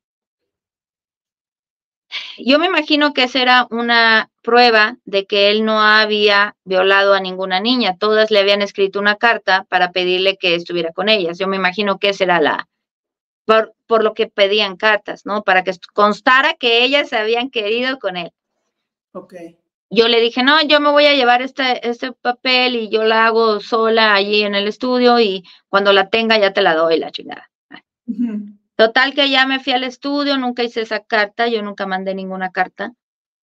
Yo me imagino que esa era una prueba de que él no había violado a ninguna niña. Todas le habían escrito una carta para pedirle que estuviera con ellas. Yo me imagino que esa era por lo que pedían cartas, ¿no? Para que constara que ellas se habían querido con él. Ok. Yo le dije, no, yo me voy a llevar este papel y yo la hago sola allí en el estudio y cuando la tenga ya te la doy, la chingada. Total que ya me fui al estudio, nunca hice esa carta, yo nunca mandé ninguna carta.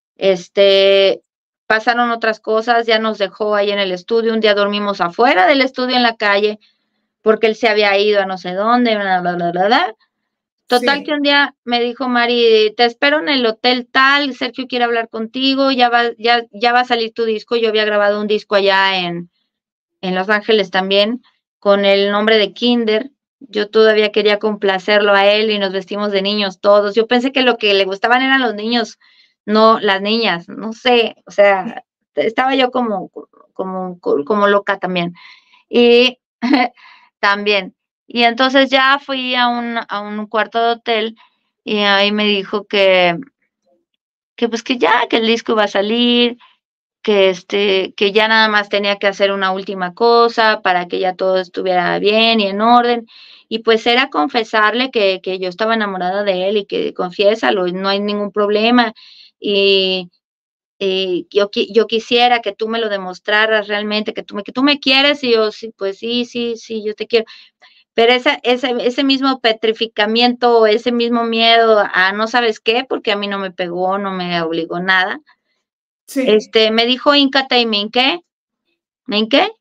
Pasaron otras cosas, ya nos dejó ahí en el estudio, un día dormimos afuera del estudio en la calle, porque él se había ido a no sé dónde, bla, bla, bla, bla, bla. Total que un día me dijo Mari, te espero en el hotel tal, Sergio quiere hablar contigo, ya va a salir tu disco. Yo había grabado un disco allá en Los Ángeles también, con el nombre de Kinder. Yo todavía quería complacerlo a él y nos vestimos de niños todos. Yo pensé que lo que le gustaban eran los niños, no las niñas, no sé, o sea, estaba yo como loca también. Y también. Y entonces ya fui a un cuarto de hotel y ahí me dijo que pues que ya, que el disco iba a salir, que ya nada más tenía que hacer una última cosa para que ya todo estuviera bien y en orden. Y pues era confesarle que yo estaba enamorada de él y que confiésalo, no hay ningún problema. Y yo quisiera que tú me lo demostraras realmente, que tú me quieres y yo, sí, pues sí, yo te quiero. Pero ese mismo petrificamiento, ese mismo miedo a no sabes qué, porque a mí no me pegó, no me obligó nada. Sí. Me dijo, híncate y me hinqué. ¿Me hinqué?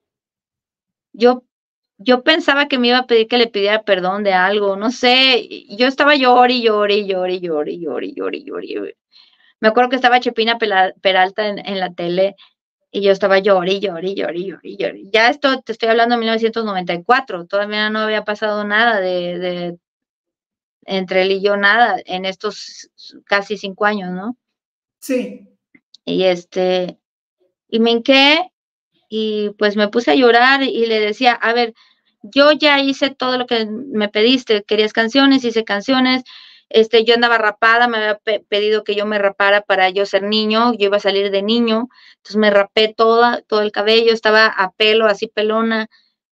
Yo pensaba que me iba a pedir que le pidiera perdón de algo, no sé. Yo estaba llore. Me acuerdo que estaba Chepina Peralta en la tele y yo estaba lloré. Ya esto te estoy hablando de 1994, todavía no había pasado nada entre él y yo, nada en estos casi 5 años, ¿no? Sí. Y y me hinqué y pues me puse a llorar y le decía, a ver, yo ya hice todo lo que me pediste, querías canciones, hice canciones, yo andaba rapada, me había pedido que yo me rapara para yo ser niño, yo iba a salir de niño, entonces me rapé todo el cabello, estaba a pelo, así pelona,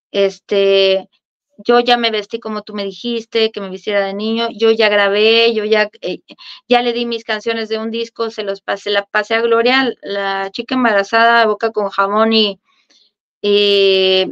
yo ya me vestí como tú me dijiste, que me vistiera de niño, yo ya grabé, yo ya le di mis canciones de un disco, la pasé a Gloria, la chica embarazada, boca con jamón y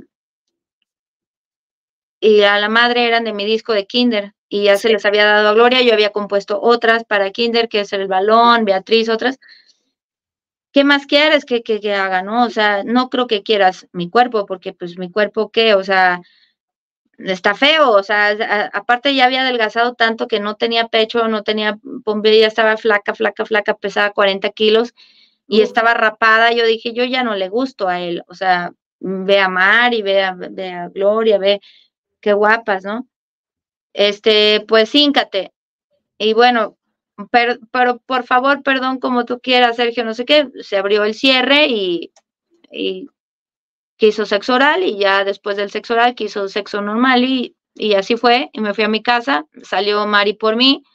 a la madre eran de mi disco de Kinder y ya se les había dado a Gloria, yo había compuesto otras para Kinder, que es El Balón, Beatriz, otras. ¿Qué más quieres que haga, no? O sea, no creo que quieras mi cuerpo, porque pues mi cuerpo, ¿qué? O sea, está feo, o sea, aparte ya había adelgazado tanto que no tenía pecho, no tenía pompe, ya estaba flaca, pesaba 40 kilos y estaba rapada. Yo dije, yo ya no le gusto a él, o sea, ve a Mar y ve a Gloria, ve qué guapas, ¿no? Pues híncate. Y bueno, pero por favor, perdón, como tú quieras, Sergio, no sé qué, se abrió el cierre y quiso sexo oral y ya después del sexo oral quiso sexo normal y así fue, y me fui a mi casa, salió Mari por mí,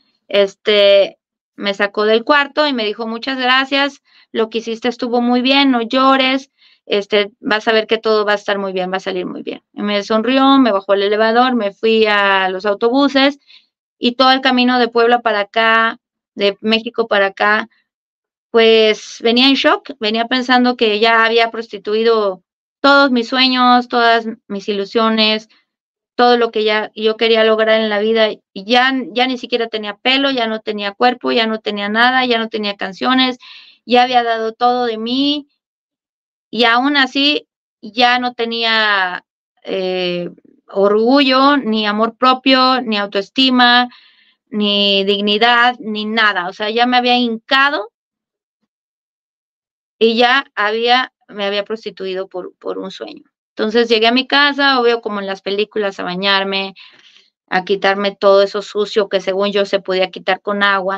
me sacó del cuarto y me dijo, muchas gracias, lo que hiciste estuvo muy bien, no llores, vas a ver que todo va a estar muy bien, va a salir muy bien. Y me sonrió, me bajó el elevador, me fui a los autobuses y todo el camino de Puebla para acá, de México para acá, pues venía en shock, venía pensando que ya había prostituido todos mis sueños, todas mis ilusiones, todo lo que ya yo quería lograr en la vida y ya ni siquiera tenía pelo, ya no tenía cuerpo, ya no tenía nada, ya no tenía canciones, ya había dado todo de mí y aún así ya no tenía orgullo, ni amor propio, ni autoestima, ni dignidad, ni nada. O sea, ya me había hincado y ya me había prostituido por un sueño. Entonces llegué a mi casa, obvio como en las películas, a bañarme, a quitarme todo eso sucio que según yo se podía quitar con agua.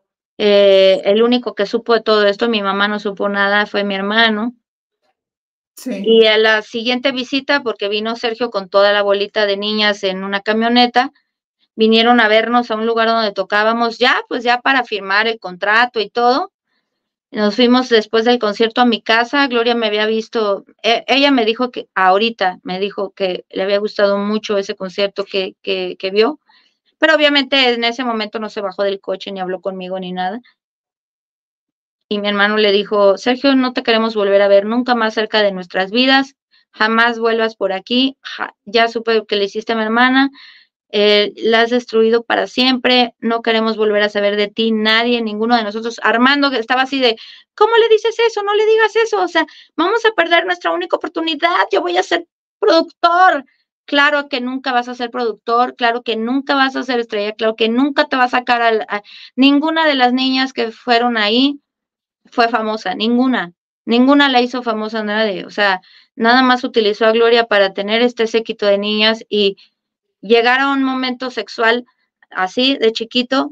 El único que supo de todo esto, mi mamá no supo nada, fue mi hermano. Sí. Y a la siguiente visita, porque vino Sergio con toda la bolita de niñas en una camioneta, vinieron a vernos a un lugar donde tocábamos pues ya para firmar el contrato y todo. Nos fuimos después del concierto a mi casa. Gloria me había visto, ella me dijo me dijo que le había gustado mucho ese concierto que vio, pero obviamente en ese momento no se bajó del coche ni habló conmigo ni nada. Y mi hermano le dijo, Sergio, no te queremos volver a ver nunca más cerca de nuestras vidas, jamás vuelvas por aquí, ya supe que le hiciste a mi hermana, la has destruido para siempre, no queremos volver a saber de ti, nadie, ninguno de nosotros. Armando que estaba así de, ¿cómo le dices eso? No le digas eso, o sea, vamos a perder nuestra única oportunidad, yo voy a ser productor. Claro que nunca vas a ser productor, claro que nunca vas a ser estrella, claro que nunca te va a sacar ninguna de las niñas que fueron ahí fue famosa, ninguna la hizo famosa nadie, o sea, nada más utilizó a Gloria para tener este séquito de niñas y llegar a un momento sexual así de chiquito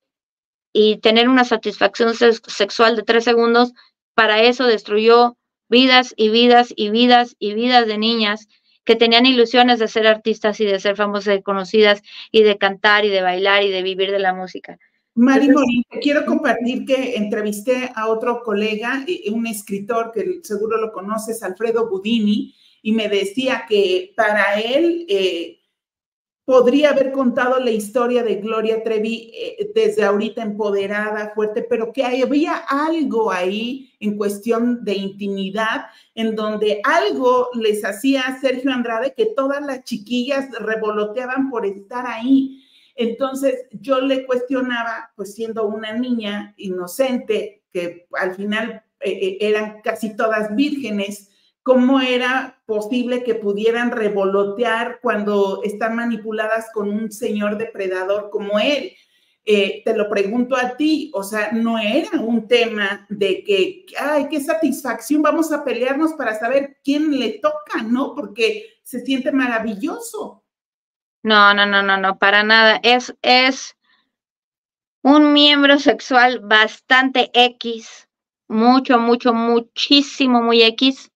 y tener una satisfacción sexual de 3 segundos, para eso destruyó vidas y vidas y vidas y vidas de niñas que tenían ilusiones de ser artistas y de ser famosas y conocidas y de cantar y de bailar y de vivir de la música. Mari Morín, quiero compartir que entrevisté a otro colega, un escritor que seguro lo conoces, Alfredo Budini, y me decía que para él podría haber contado la historia de Gloria Trevi desde ahorita empoderada, fuerte, pero que había algo ahí en cuestión de intimidad, en donde algo les hacía a Sergio Andrade que todas las chiquillas revoloteaban por estar ahí. Entonces yo le cuestionaba, pues siendo una niña inocente, que al final eran casi todas vírgenes, ¿cómo era posible que pudieran revolotear cuando están manipuladas con un señor depredador como él? te lo pregunto a ti, o sea, no era un tema de que, ay, qué satisfacción, vamos a pelearnos para saber quién le toca, ¿no? Porque se siente maravilloso. No, para nada. Es un miembro sexual bastante X, muchísimo muy X.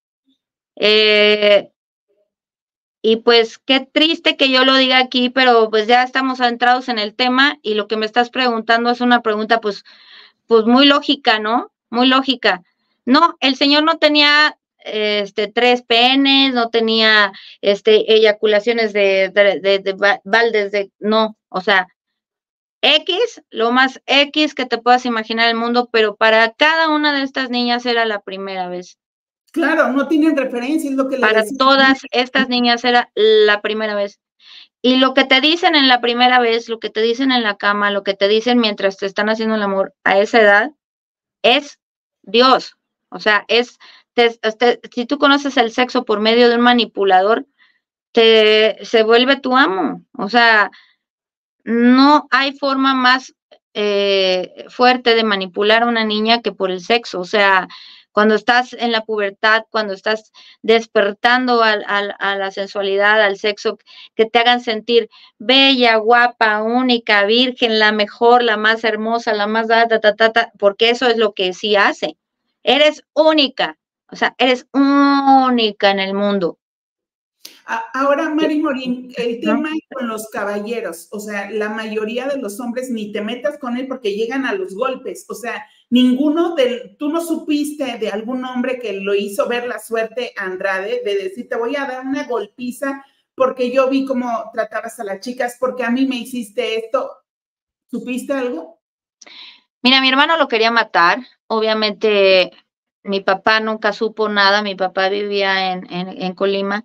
Y pues qué triste que yo lo diga aquí, pero pues ya estamos entrados en el tema y lo que me estás preguntando es una pregunta pues muy lógica, ¿no? Muy lógica. No, el señor no tenía 3 penes, no tenía eyaculaciones de baldes de, no, o sea, X, lo más X que te puedas imaginar en el mundo, pero para cada una de estas niñas era la primera vez. Claro, no tienen referencia, es lo que le Para decía. todas estas niñas era la primera vez. Y lo que te dicen en la primera vez, lo que te dicen en la cama, lo que te dicen mientras te están haciendo el amor a esa edad, es Dios. O sea, si tú conoces el sexo por medio de un manipulador, se vuelve tu amo. O sea, no hay forma más fuerte de manipular a una niña que por el sexo. O sea, cuando estás en la pubertad, cuando estás despertando a la sensualidad, al sexo, que te hagan sentir bella, guapa, única, virgen, la mejor, la más hermosa, la más porque eso es lo que sí hace. Eres única, o sea, eres única en el mundo. Ahora, Mari Morín, el tema con los caballeros, o sea, la mayoría de los hombres ni te metas con él porque llegan a los golpes, o sea, tú no supiste de algún hombre que lo hizo ver la suerte a Andrade de decir, te voy a dar una golpiza porque yo vi cómo tratabas a las chicas, porque a mí me hiciste esto. ¿Supiste algo? Mira, mi hermano lo quería matar, obviamente mi papá nunca supo nada, mi papá vivía en Colima.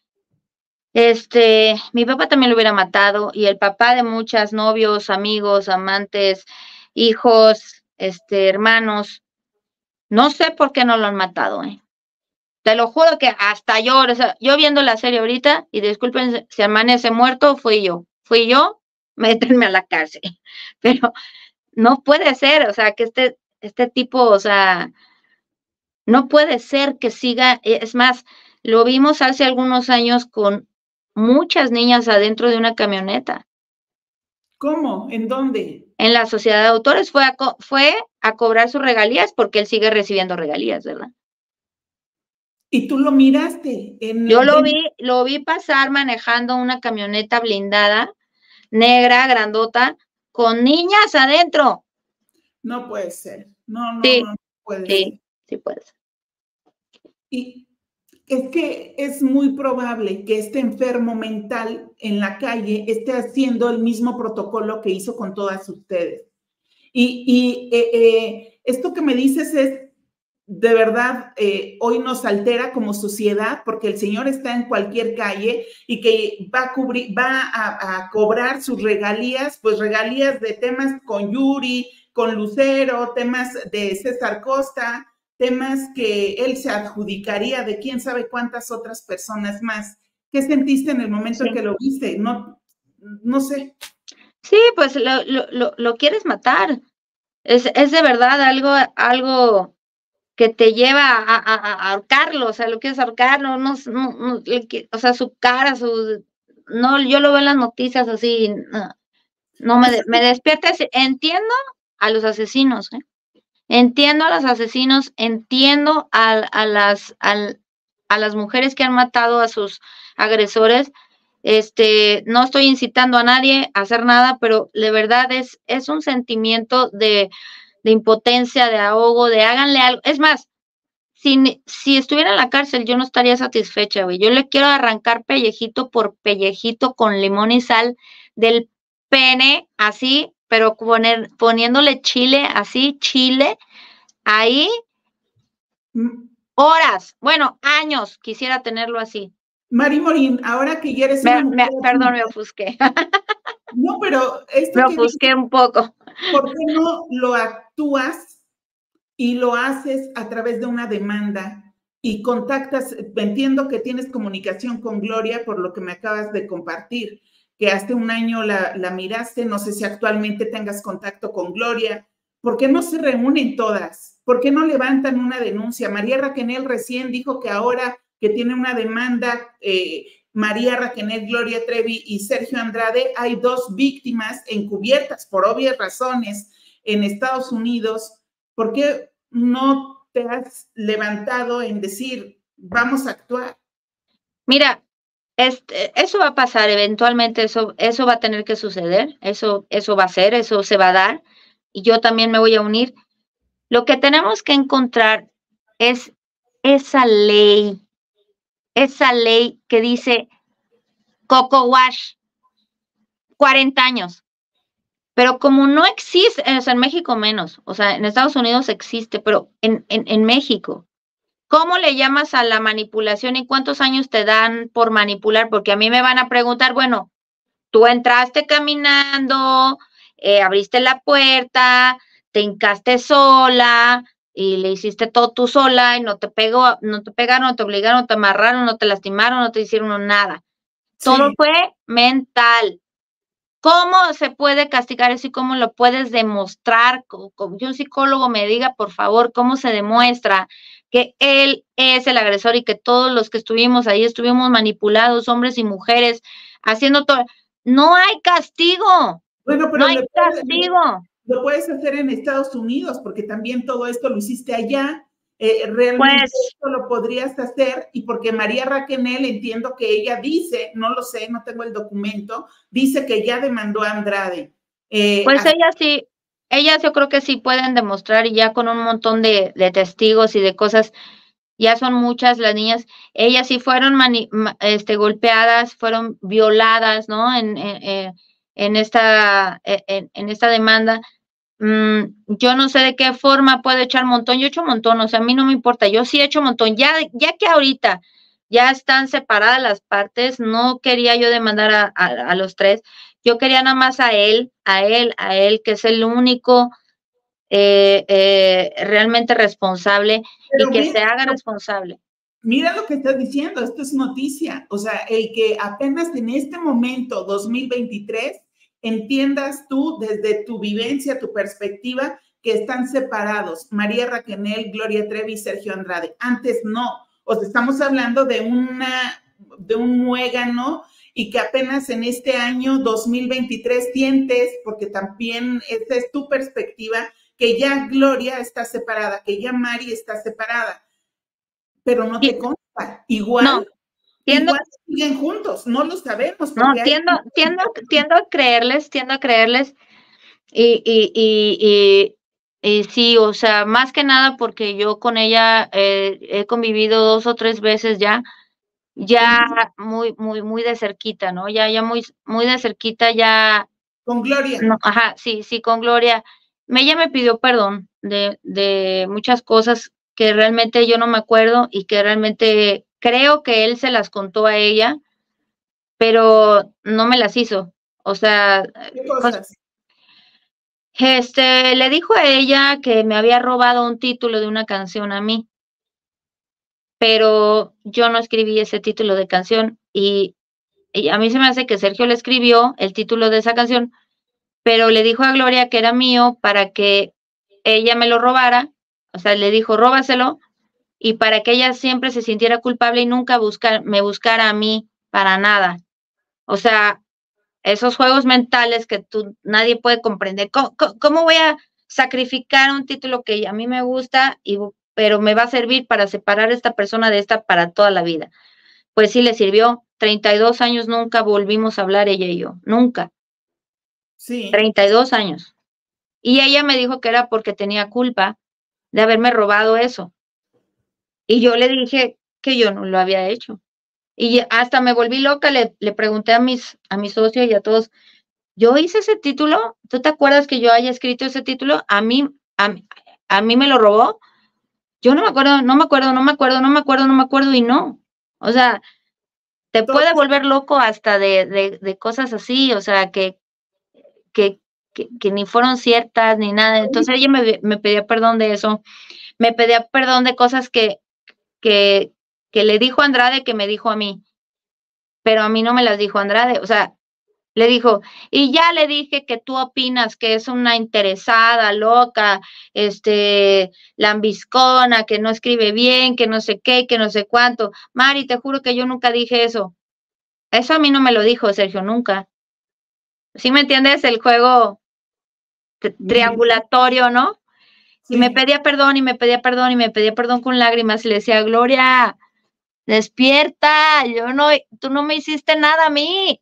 Mi papá también lo hubiera matado y el papá de muchas novios, amigos, amantes, hijos, hermanos, no sé por qué no lo han matado, Te lo juro que hasta yo, o sea, yo viendo la serie ahorita, y disculpen si amanece muerto, fui yo, métanme a la cárcel, pero no puede ser, o sea, que este tipo, o sea, no puede ser que siga, es más, lo vimos hace algunos años con muchas niñas adentro de una camioneta. ¿Cómo? ¿En dónde? En la sociedad de autores fue a cobrar sus regalías porque él sigue recibiendo regalías, ¿verdad? ¿Y tú lo miraste? Yo lo vi pasar manejando una camioneta blindada, negra, grandota, con niñas adentro. No puede ser. No puede ser. Sí puede ser. Y es que es muy probable que este enfermo mental en la calle esté haciendo el mismo protocolo que hizo con todas ustedes. Y esto que me dices es, de verdad, hoy nos altera como sociedad porque el señor está en cualquier calle y que va a cobrar sus regalías, pues regalías de temas con Yuri, con Lucero, temas de César Costa, temas que él se adjudicaría de quién sabe cuántas otras personas más. ¿Qué sentiste en el momento en que lo viste? No sé. Sí, pues lo quieres matar. Es de verdad algo que te lleva a ahorcarlo, o sea, lo quieres ahorcar, o sea, su cara, yo lo veo en las noticias así, no me despierta, entiendo a los asesinos, entiendo a los asesinos, entiendo a las mujeres que han matado a sus agresores. No estoy incitando a nadie a hacer nada, pero de verdad es un sentimiento de impotencia, de ahogo, de háganle algo. Es más, si estuviera en la cárcel, yo no estaría satisfecha, güey. Yo le quiero arrancar pellejito por pellejito con limón y sal del pene, así, pero poniéndole chile, así, chile, ahí, horas, bueno, años, quisiera tenerlo así. Mari Morín, ahora que ya eres perdón, me ofusqué. No, pero esto me ofusqué un poco. ¿Por qué no lo actúas y lo haces a través de una demanda y contactas? Entiendo que tienes comunicación con Gloria por lo que me acabas de compartir. que hace un año la miraste, no sé si actualmente tengas contacto con Gloria. ¿Por qué no se reúnen todas? ¿Por qué no levantan una denuncia? María Raquenel recién dijo que ahora que tiene una demanda, María Raquenel, Gloria Trevi y Sergio Andrade, hay 2 víctimas encubiertas por obvias razones en Estados Unidos. ¿Por qué no te has levantado en decir, vamos a actuar? Mira, eso va a pasar eventualmente, eso va a tener que suceder, eso va a ser, eso se va a dar, y yo también me voy a unir. Lo que tenemos que encontrar es esa ley que dice Coco Wash, 40 años. Pero como no existe, o sea, en México menos, o sea, en Estados Unidos existe, pero en México, ¿cómo le llamas a la manipulación y cuántos años te dan por manipular? Porque a mí me van a preguntar, bueno, tú entraste caminando, abriste la puerta, te hincaste sola y le hiciste todo tú sola y no te pegaron, no te obligaron, no te amarraron, no te lastimaron, no te hicieron nada. Sí. Todo fue mental. ¿Cómo se puede castigar eso y cómo lo puedes demostrar? Como que un psicólogo me diga, por favor, cómo se demuestra que él es el agresor y que todos los que estuvimos ahí estuvimos manipulados, hombres y mujeres, haciendo todo. No hay castigo. Bueno, pero no hay castigo. Lo puedes hacer en Estados Unidos, porque también todo esto lo hiciste allá. Realmente Pues, esto lo podrías hacer, y porque María Raquenel, entiendo que ella dice, no lo sé, no tengo el documento, dice que ya demandó a Andrade. pues ellas yo creo que sí pueden demostrar, y ya con un montón de testigos y de cosas, ya son muchas las niñas, ellas sí fueron golpeadas, fueron violadas, ¿no? En esta demanda. Yo no sé de qué forma puedo echar montón. Yo echo montón, o sea, a mí no me importa, yo sí echo montón. Ya que ahorita ya están separadas las partes, no quería yo demandar a los 3, yo quería nada más a él, que es el único realmente responsable. Pero y que se haga responsable. Mira lo que estás diciendo, esto es noticia. O sea, el que apenas en este momento, 2023, entiendas tú desde tu vivencia, tu perspectiva, que están separados María Raquenel, Gloria Trevi y Sergio Andrade. Antes no. O sea, estamos hablando de un muégano, y que apenas en este año 2023 sientes, porque también esta es tu perspectiva, que ya Gloria está separada, que ya Mari está separada, pero no te consta. Igual siguen juntos, no lo sabemos. No, tiendo a creerles, y sí, o sea, más que nada porque yo con ella he convivido 2 o 3 veces ya muy de cerquita, ¿no? Ya muy de cerquita, ya. Con Gloria. No, ajá, sí, con Gloria. Ella me pidió perdón de muchas cosas que realmente yo no me acuerdo y que realmente creo que él se las contó a ella, pero no me las hizo. O sea, ¿qué cosas? Le dijo a ella que me había robado un título de una canción a mí, pero yo no escribí ese título de canción, y a mí se me hace que Sergio le escribió el título de esa canción, pero le dijo a Gloria que era mío para que ella me lo robara. O sea, le dijo, róbaselo, y para que ella siempre se sintiera culpable y nunca me buscara a mí para nada. O sea, esos juegos mentales que nadie puede comprender. ¿Cómo voy a sacrificar un título que a mí me gusta, pero me va a servir para separar a esta persona de esta para toda la vida? Pues sí le sirvió. 32 años nunca volvimos a hablar ella y yo, nunca. Sí. 32 años. Y ella me dijo que era porque tenía culpa de haberme robado eso. Y yo le dije que yo no lo había hecho. Y hasta me volví loca, le pregunté a mi socio y a todos, ¿yo hice ese título? ¿Tú te acuerdas que yo haya escrito ese título? A mí me lo robó. Yo no me acuerdo, y no. O sea, te puede volver loco hasta de cosas así, o sea, que ni fueron ciertas ni nada. Entonces ella me pedía perdón de eso, me pedía perdón de cosas que le dijo Andrade, que me dijo a mí, pero a mí no me las dijo Andrade. O sea, Le dijo, y ya le dije que tú opinas que es una interesada, loca, lambiscona, que no escribe bien, que no sé qué, que no sé cuánto. Mari, te juro que yo nunca dije eso. Eso a mí no me lo dijo Sergio nunca. ¿Sí me entiendes? El juego triangulatorio, ¿no? Y me Sí. pedía perdón, y me pedía perdón, y me pedía perdón con lágrimas, y le decía, Gloria, despierta, tú no me hiciste nada a mí.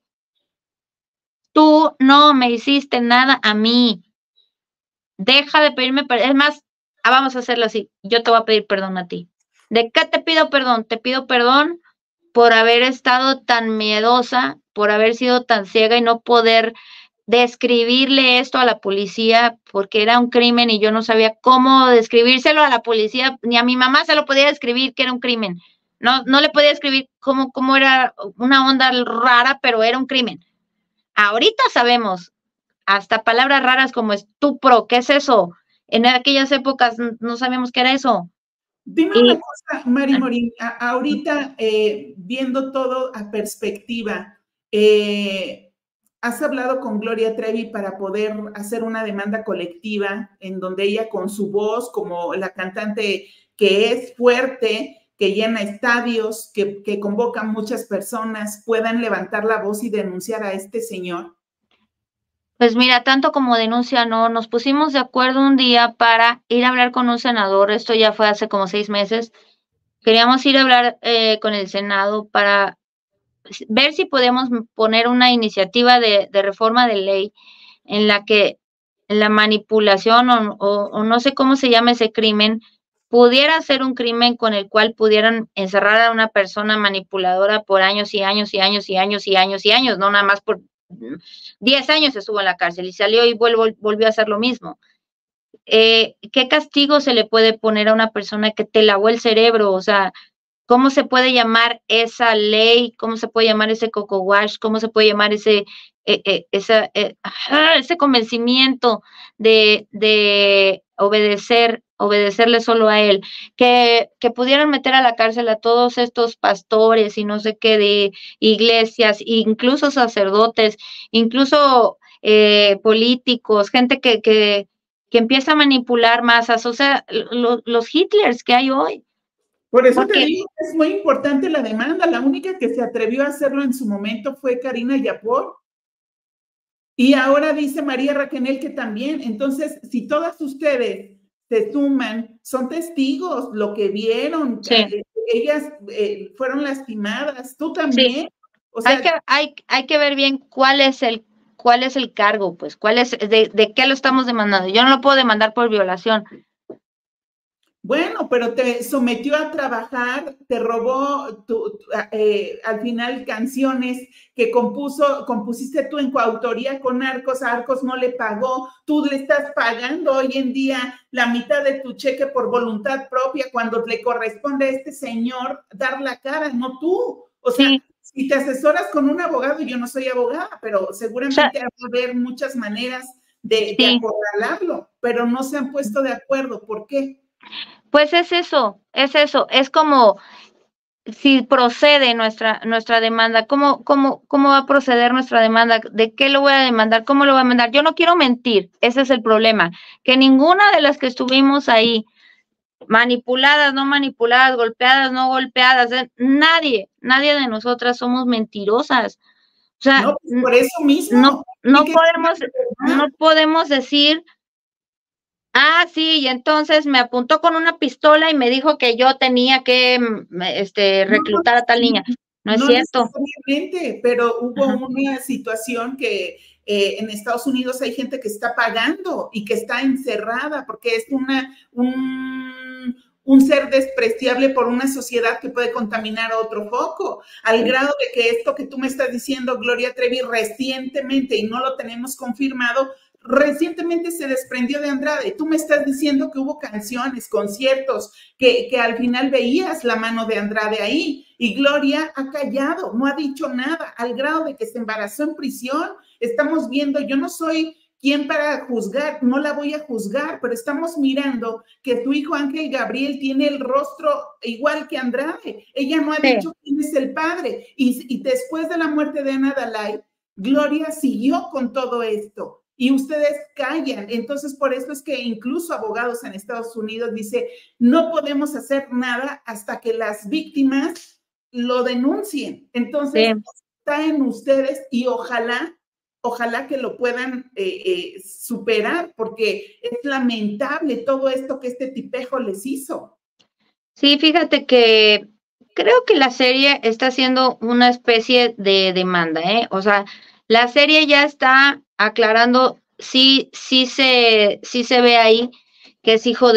Tú no me hiciste nada a mí. Deja de pedirme perdón. Es más, vamos a hacerlo así. Yo te voy a pedir perdón a ti. ¿De qué te pido perdón? Te pido perdón por haber estado tan miedosa, por haber sido tan ciega y no poder describirle esto a la policía, porque era un crimen y yo no sabía cómo describírselo a la policía, ni a mi mamá se lo podía describir que era un crimen. No le podía escribir cómo era una onda rara, pero era un crimen. Ahorita sabemos, hasta palabras raras como estupro, ¿qué es eso? En aquellas épocas no sabíamos qué era eso. Dime una cosa, Mari Morín, ahorita viendo todo a perspectiva, ¿has hablado con Gloria Trevi para poder hacer una demanda colectiva en donde ella con su voz, como la cantante que es fuerte, que llena estadios, que convoca muchas personas, puedan levantar la voz y denunciar a este señor? Pues mira, tanto como denuncia, no, nos pusimos de acuerdo un día para ir a hablar con un senador, esto ya fue hace como 6 meses, queríamos ir a hablar con el Senado para ver si podemos poner una iniciativa de reforma de ley en la que la manipulación o no sé cómo se llama ese crimen, pudiera ser un crimen con el cual pudieran encerrar a una persona manipuladora por años y años y años y años y años y años, no nada más por 10 años estuvo en la cárcel y salió y volvió a hacer lo mismo. ¿Qué castigo se le puede poner a una persona que te lavó el cerebro? O sea, ¿cómo se puede llamar esa ley? ¿Cómo se puede llamar ese coco wash? ¿Cómo se puede llamar ese convencimiento de obedecerle solo a él? Que pudieran meter a la cárcel a todos estos pastores y no sé qué de iglesias, incluso sacerdotes, incluso políticos, gente que empieza a manipular masas, o sea, los Hitlers que hay hoy. Por eso te Porque digo que es muy importante la demanda. La única que se atrevió a hacerlo en su momento fue Karina Yapor. Y ahora dice María Raquel que también. Entonces, si todas ustedes se suman, son testigos, lo que vieron, sí. ellas fueron lastimadas, tú también. Sí. O sea, hay que ver bien cuál es el cargo, pues, de qué lo estamos demandando. Yo no lo puedo demandar por violación. Bueno, pero te sometió a trabajar, te robó al final canciones que compusiste tú en coautoría con Arcos, a Arcos no le pagó, tú le estás pagando hoy en día la mitad de tu cheque por voluntad propia cuando le corresponde a este señor dar la cara, no tú. O sea, sí. Si te asesoras con un abogado, yo no soy abogada, pero seguramente va a haber muchas maneras de acorralarlo, pero no se han puesto de acuerdo. ¿Por qué? Pues es eso, es como si procede nuestra demanda, ¿cómo va a proceder nuestra demanda? ¿De qué lo voy a demandar? ¿Cómo lo voy a demandar? Yo no quiero mentir, ese es el problema, que ninguna de las que estuvimos ahí, manipuladas, no manipuladas, golpeadas, no golpeadas, nadie de nosotras somos mentirosas. O sea, no, pues por eso mismo. No podemos decir, sí, y entonces me apuntó con una pistola y me dijo que yo tenía que reclutar a tal niña. No es cierto. Necesariamente, pero hubo una situación que en Estados Unidos hay gente que está pagando y que está encerrada porque es un ser despreciable por una sociedad que puede contaminar a otro foco, al grado de que esto que tú me estás diciendo, Gloria Trevi, recientemente, y no lo tenemos confirmado, recientemente se desprendió de Andrade. Tú me estás diciendo que hubo canciones, conciertos, que al final veías la mano de Andrade ahí, y Gloria ha callado, no ha dicho nada, al grado de que se embarazó en prisión. Estamos viendo, yo no soy quien para juzgar, no la voy a juzgar, pero estamos mirando que tu hijo Ángel Gabriel tiene el rostro igual que Andrade. Ella no ha dicho quién es el padre, y después de la muerte de Ana Dalai, Gloria siguió con todo esto y ustedes callan. Entonces, por eso es que incluso abogados en Estados Unidos dicen, no podemos hacer nada hasta que las víctimas lo denuncien. Entonces, Sí. está en ustedes y ojalá que lo puedan superar, porque es lamentable todo esto que este tipejo les hizo. Sí, fíjate que creo que la serie está haciendo una especie de demanda, ¿eh? O sea, la serie ya está aclarando, sí se ve ahí que es hijo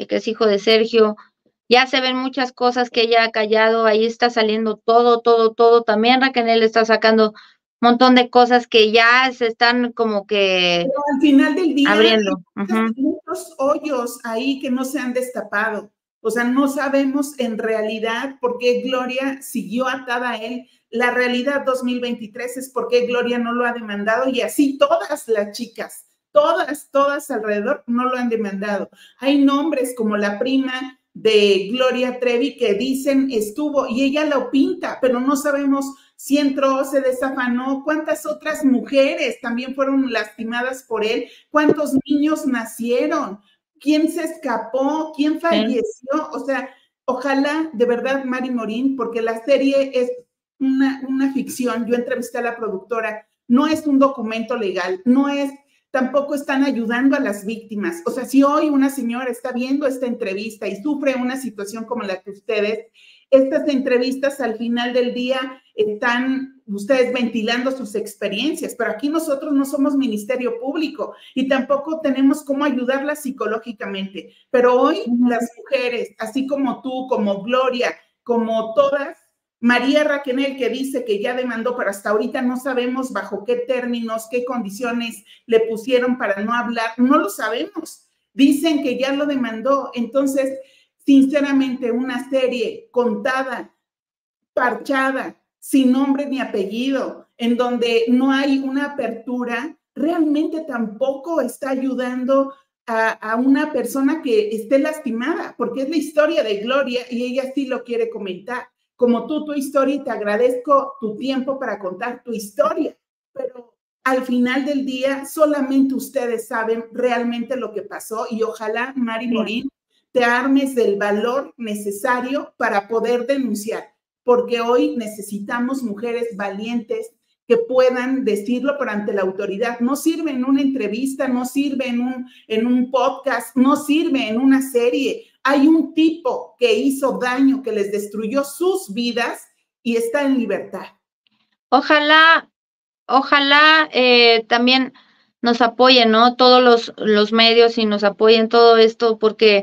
de Sergio. Ya se ven muchas cosas que ella ha callado, ahí está saliendo todo. También Raquel está sacando un montón de cosas que ya se están como que Pero al final del día abriendo. hay muchos hoyos ahí que no se han destapado. O sea, no sabemos en realidad por qué Gloria siguió atada a él. La realidad 2023 es por qué Gloria no lo ha demandado y así todas las chicas, todas alrededor no lo han demandado. Hay nombres como la prima de Gloria Trevi que dicen estuvo y ella lo pinta, pero no sabemos si entró, se desafanó, cuántas otras mujeres también fueron lastimadas por él, cuántos niños nacieron, quién se escapó, quién falleció. O sea, ojalá de verdad Mari Morín, porque la serie es una ficción. Yo entrevisté a la productora, no es un documento legal, tampoco están ayudando a las víctimas. O sea, si hoy una señora está viendo esta entrevista y sufre una situación como la que ustedes, estas entrevistas al final del día están ustedes ventilando sus experiencias, pero aquí nosotros no somos Ministerio Público y tampoco tenemos cómo ayudarlas psicológicamente. Pero hoy las mujeres, así como tú, como Gloria, como todas, María Raquel, que dice que ya demandó, pero hasta ahorita no sabemos bajo qué términos, qué condiciones le pusieron para no hablar, no lo sabemos. Dicen que ya lo demandó. Entonces, sinceramente, una serie contada, parchada, sin nombre ni apellido, en donde no hay una apertura, realmente tampoco está ayudando a una persona que esté lastimada, porque es la historia de Gloria y ella sí lo quiere comentar. Como tu historia, y te agradezco tu tiempo para contar tu historia, pero al final del día solamente ustedes saben realmente lo que pasó y ojalá, Mari Morín, te armes del valor necesario para poder denunciar, porque hoy necesitamos mujeres valientes que puedan decirlo, pero ante la autoridad. No sirve en una entrevista, no sirve en un podcast, no sirve en una serie. Hay un tipo que hizo daño, que les destruyó sus vidas y está en libertad. Ojalá también nos apoyen, ¿no? Todos los medios y nos apoyen todo esto, porque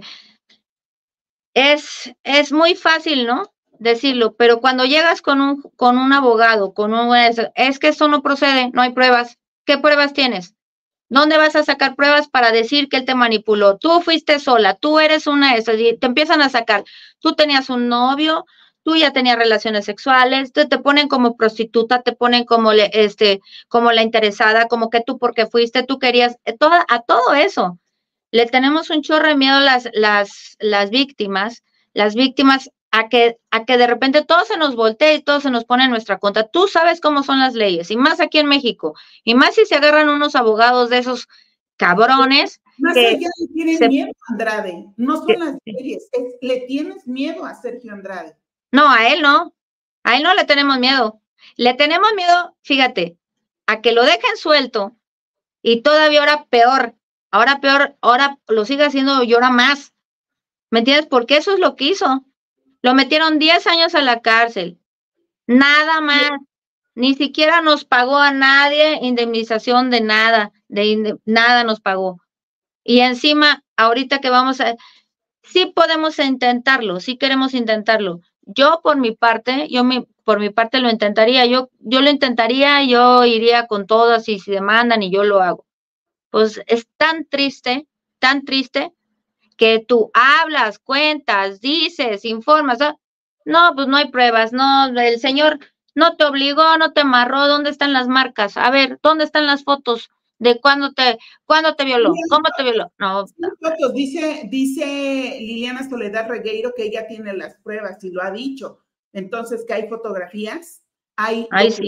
es muy fácil, ¿no? Decirlo, pero cuando llegas con un abogado, es que esto no procede, no hay pruebas. ¿Qué pruebas tienes? ¿Dónde vas a sacar pruebas para decir que él te manipuló? Tú fuiste sola, tú eres una de esas, y te empiezan a sacar. Tú tenías un novio, tú ya tenías relaciones sexuales, te ponen como prostituta, te ponen como la interesada, como que tú porque fuiste, tú querías, a todo eso. Le tenemos un chorro de miedo las víctimas a que de repente todo se nos voltee y todo se nos pone en nuestra contra. Tú sabes cómo son las leyes, y más aquí en México, y más si se agarran unos abogados de esos cabrones. Más allá le tienen miedo a Andrade, no son las leyes, le tienes miedo a Sergio Andrade. No, a él no le tenemos miedo. Le tenemos miedo, fíjate, a que lo dejen suelto y todavía ahora lo sigue haciendo y ahora más. ¿Me entiendes? Porque eso es lo que hizo. Lo metieron 10 años a la cárcel. Nada más. Ni siquiera nos pagó a nadie indemnización de nada. Nada nos pagó. Y encima, ahorita que sí podemos intentarlo, sí queremos intentarlo. Yo por mi parte lo intentaría. Yo lo intentaría, yo iría con todas y si demandan y yo lo hago. Pues es tan triste, que tú hablas, cuentas, dices, informas. No, pues no hay pruebas, no, el señor no te obligó, no te amarró, ¿dónde están las marcas? A ver, ¿dónde están las fotos de cuándo te violó? ¿Cómo te violó? No. Fotos, dice Liliana Soledad Regueiro que ella tiene las pruebas y lo ha dicho. Entonces, que hay fotografías, hay sí.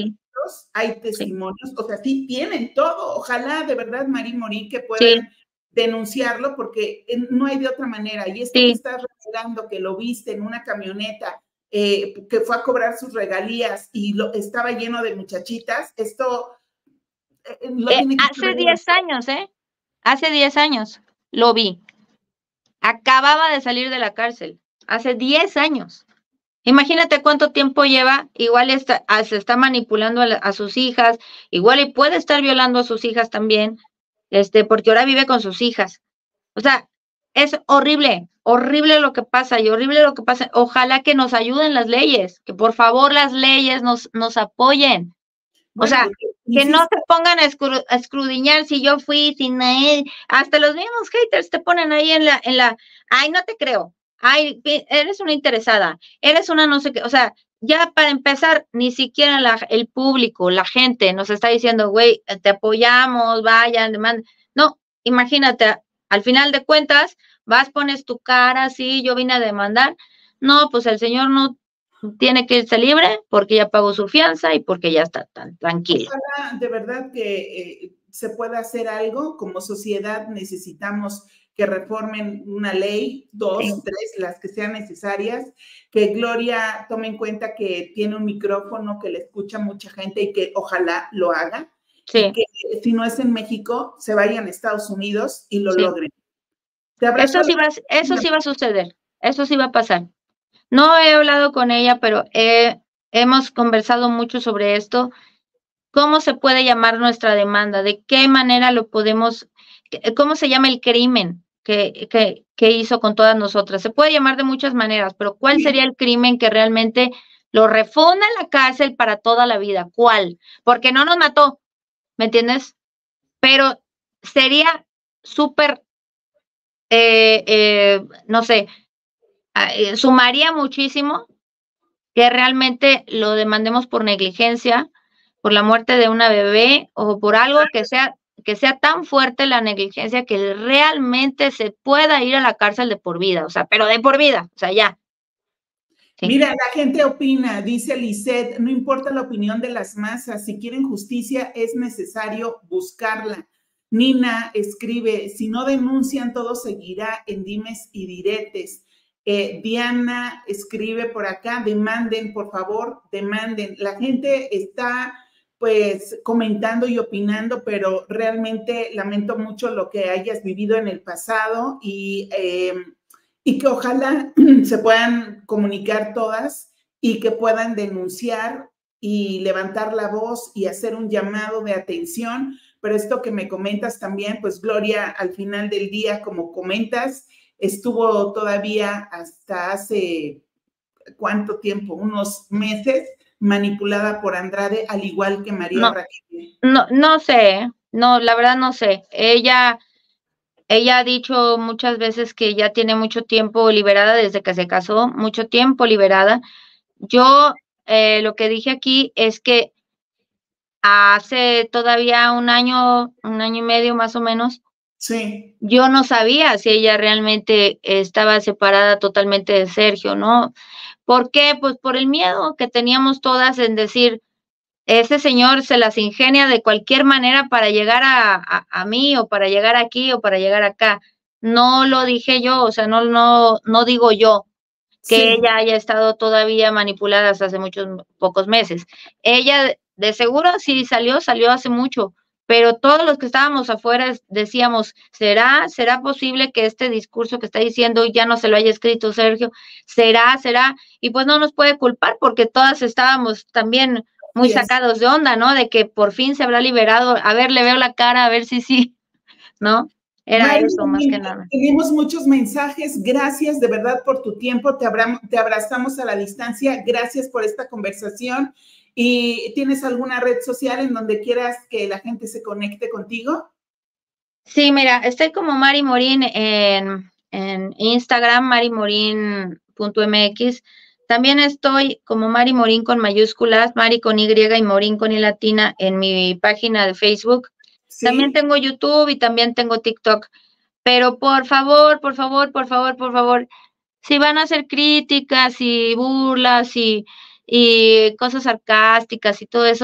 videos, hay testimonios, o sea, sí tienen todo. Ojalá de verdad, Mari Morín, que puedan Sí. denunciarlo, porque no hay de otra manera. Y esto Sí. que estás revelando, que lo viste en una camioneta, que fue a cobrar sus regalías y estaba lleno de muchachitas, esto lo tiene que Hace saber. 10 años, hace 10 años lo vi. Acababa de salir de la cárcel, hace 10 años. Imagínate cuánto tiempo lleva, igual se está manipulando a sus hijas, igual y puede estar violando a sus hijas también, porque ahora vive con sus hijas. O sea, es horrible, horrible lo que pasa y horrible lo que pasa. Ojalá que nos ayuden las leyes, que por favor las leyes nos apoyen. O sea, que no se pongan a escudriñar si yo fui, si no, hasta los mismos haters te ponen ahí en la, ay, no te creo, ay, eres una interesada, eres una no sé qué, o sea, ya para empezar, ni siquiera el público, la gente nos está diciendo, güey, te apoyamos, vayan, demanden. No, imagínate, al final de cuentas, pones tu cara, sí, yo vine a demandar, no, pues el señor no tiene que irse libre porque ya pagó su fianza y porque ya está tan tranquilo. Ojalá de verdad que se pueda hacer algo. Como sociedad necesitamos que reformen una ley, 2, 3, las que sean necesarias, que Gloria tome en cuenta que tiene un micrófono que le escucha mucha gente y que ojalá lo haga. Sí. Y que si no es en México, se vayan a Estados Unidos y lo logren. Eso sí va a suceder, eso sí va a pasar. No he hablado con ella, pero hemos conversado mucho sobre esto. ¿Cómo se puede llamar nuestra demanda? ¿De qué manera lo podemos, cómo se llama el crimen que hizo con todas nosotras? Se puede llamar de muchas maneras, pero ¿cuál sería el crimen que realmente lo refunda en la cárcel para toda la vida? ¿Cuál? Porque no nos mató, ¿me entiendes? Pero sería súper, no sé, sumaría muchísimo que realmente lo demandemos por negligencia, por la muerte de una bebé o por algo que sea tan fuerte la negligencia que realmente se pueda ir a la cárcel de por vida, o sea, pero de por vida, o sea, ya. Sí. Mira, la gente opina, dice Lisette, no importa la opinión de las masas, si quieren justicia es necesario buscarla. Nina escribe, si no denuncian todo seguirá en dimes y diretes. Diana escribe por acá, demanden, por favor, demanden. La gente está pues comentando y opinando, pero realmente lamento mucho lo que hayas vivido en el pasado y que ojalá se puedan comunicar todas y que puedan denunciar y levantar la voz y hacer un llamado de atención. Pero esto que me comentas también, pues Gloria, al final del día, como comentas, estuvo todavía hasta hace, ¿cuánto tiempo? Unos meses, manipulada por Andrade, al igual que María Raquel. No sé, no, la verdad no sé. Ella ha dicho muchas veces que ya tiene mucho tiempo liberada desde que se casó, mucho tiempo liberada. Yo lo que dije aquí es que hace todavía un año y medio más o menos, sí, yo no sabía si ella realmente estaba separada totalmente de Sergio, ¿no? ¿Por qué? Pues por el miedo que teníamos todas en decir, ese señor se las ingenia de cualquier manera para llegar a mí, o para llegar aquí, o para llegar acá. No lo dije yo, o sea, no digo yo que ella haya estado todavía manipulada hasta hace pocos meses. Ella, de seguro, sí salió hace mucho, pero todos los que estábamos afuera decíamos, ¿será posible que este discurso que está diciendo ya no se lo haya escrito Sergio? ¿Será? Y pues no nos puede culpar porque todas estábamos también muy sacados de onda, ¿no? De que por fin se habrá liberado, a ver, le veo la cara, a ver si sí, ¿no? Era Mari, eso, más que nada. Tenemos muchos mensajes, gracias de verdad por tu tiempo, te abrazamos a la distancia, gracias por esta conversación. ¿Y tienes alguna red social en donde quieras que la gente se conecte contigo? Sí, mira, estoy como Mari Morín en Instagram, marimorin.mx. También estoy como Mari Morín con mayúsculas, Mari con Y y Morín con I latina en mi página de Facebook. ¿Sí? También tengo YouTube y también tengo TikTok. Pero por favor, si van a hacer críticas y burlas y cosas sarcásticas y todo eso,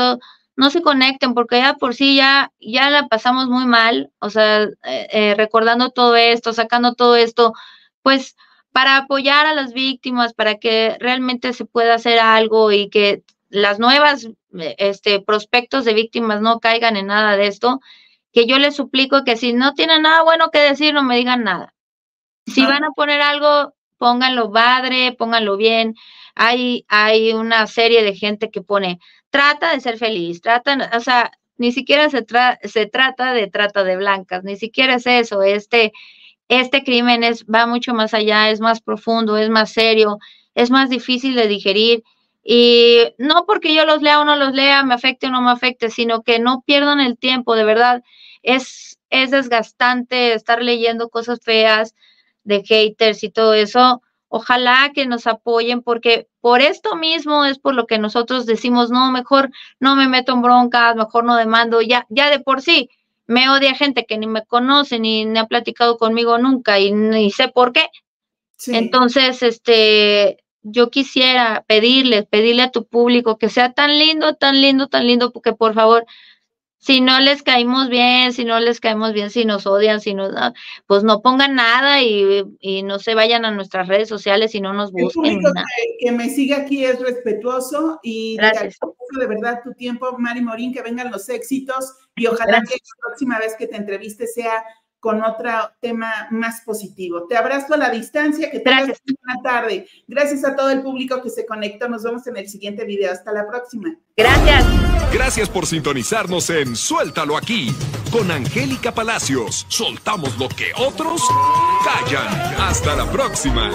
no se conecten, porque ya por sí ya la pasamos muy mal, o sea, recordando todo esto, sacando todo esto, pues para apoyar a las víctimas, para que realmente se pueda hacer algo y que las nuevas prospectos de víctimas no caigan en nada de esto, que yo les suplico que si no tienen nada bueno que decir, no me digan nada. Si van a poner algo, pónganlo padre, pónganlo bien. Hay una serie de gente que pone, trata de ser feliz, o sea, ni siquiera se trata de trata de blancas, ni siquiera es eso. Este crimen va mucho más allá, es más profundo, es más serio, es más difícil de digerir. Y no porque yo los lea o no los lea, me afecte o no me afecte, sino que no pierdan el tiempo, de verdad. Es desgastante estar leyendo cosas feas de haters y todo eso. Ojalá que nos apoyen, porque por esto mismo es por lo que nosotros decimos, no, mejor no me meto en broncas, mejor no demando, ya de por sí me odia gente que ni me conoce, ni ha platicado conmigo nunca y ni sé por qué. Sí. Entonces, yo quisiera pedirle a tu público que sea tan lindo, porque por favor, si no les caemos bien, si nos odian, pues no pongan nada y no se vayan a nuestras redes sociales y no nos busquen. El público que me sigue aquí es respetuoso y de verdad tu tiempo, Mari Morín, que vengan los éxitos y ojalá que la próxima vez que te entreviste sea con otro tema más positivo. Te abrazo a la distancia, que tengas una tarde. Gracias a todo el público que se conectó. Nos vemos en el siguiente video. Hasta la próxima. Gracias. Gracias por sintonizarnos en Suéltalo Aquí con Angélica Palacios. Soltamos lo que otros callan. Hasta la próxima.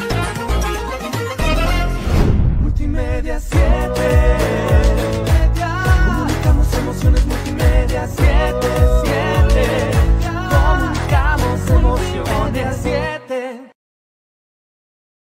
Multimedia 7. Comunicamos emociones. Multimedia 7.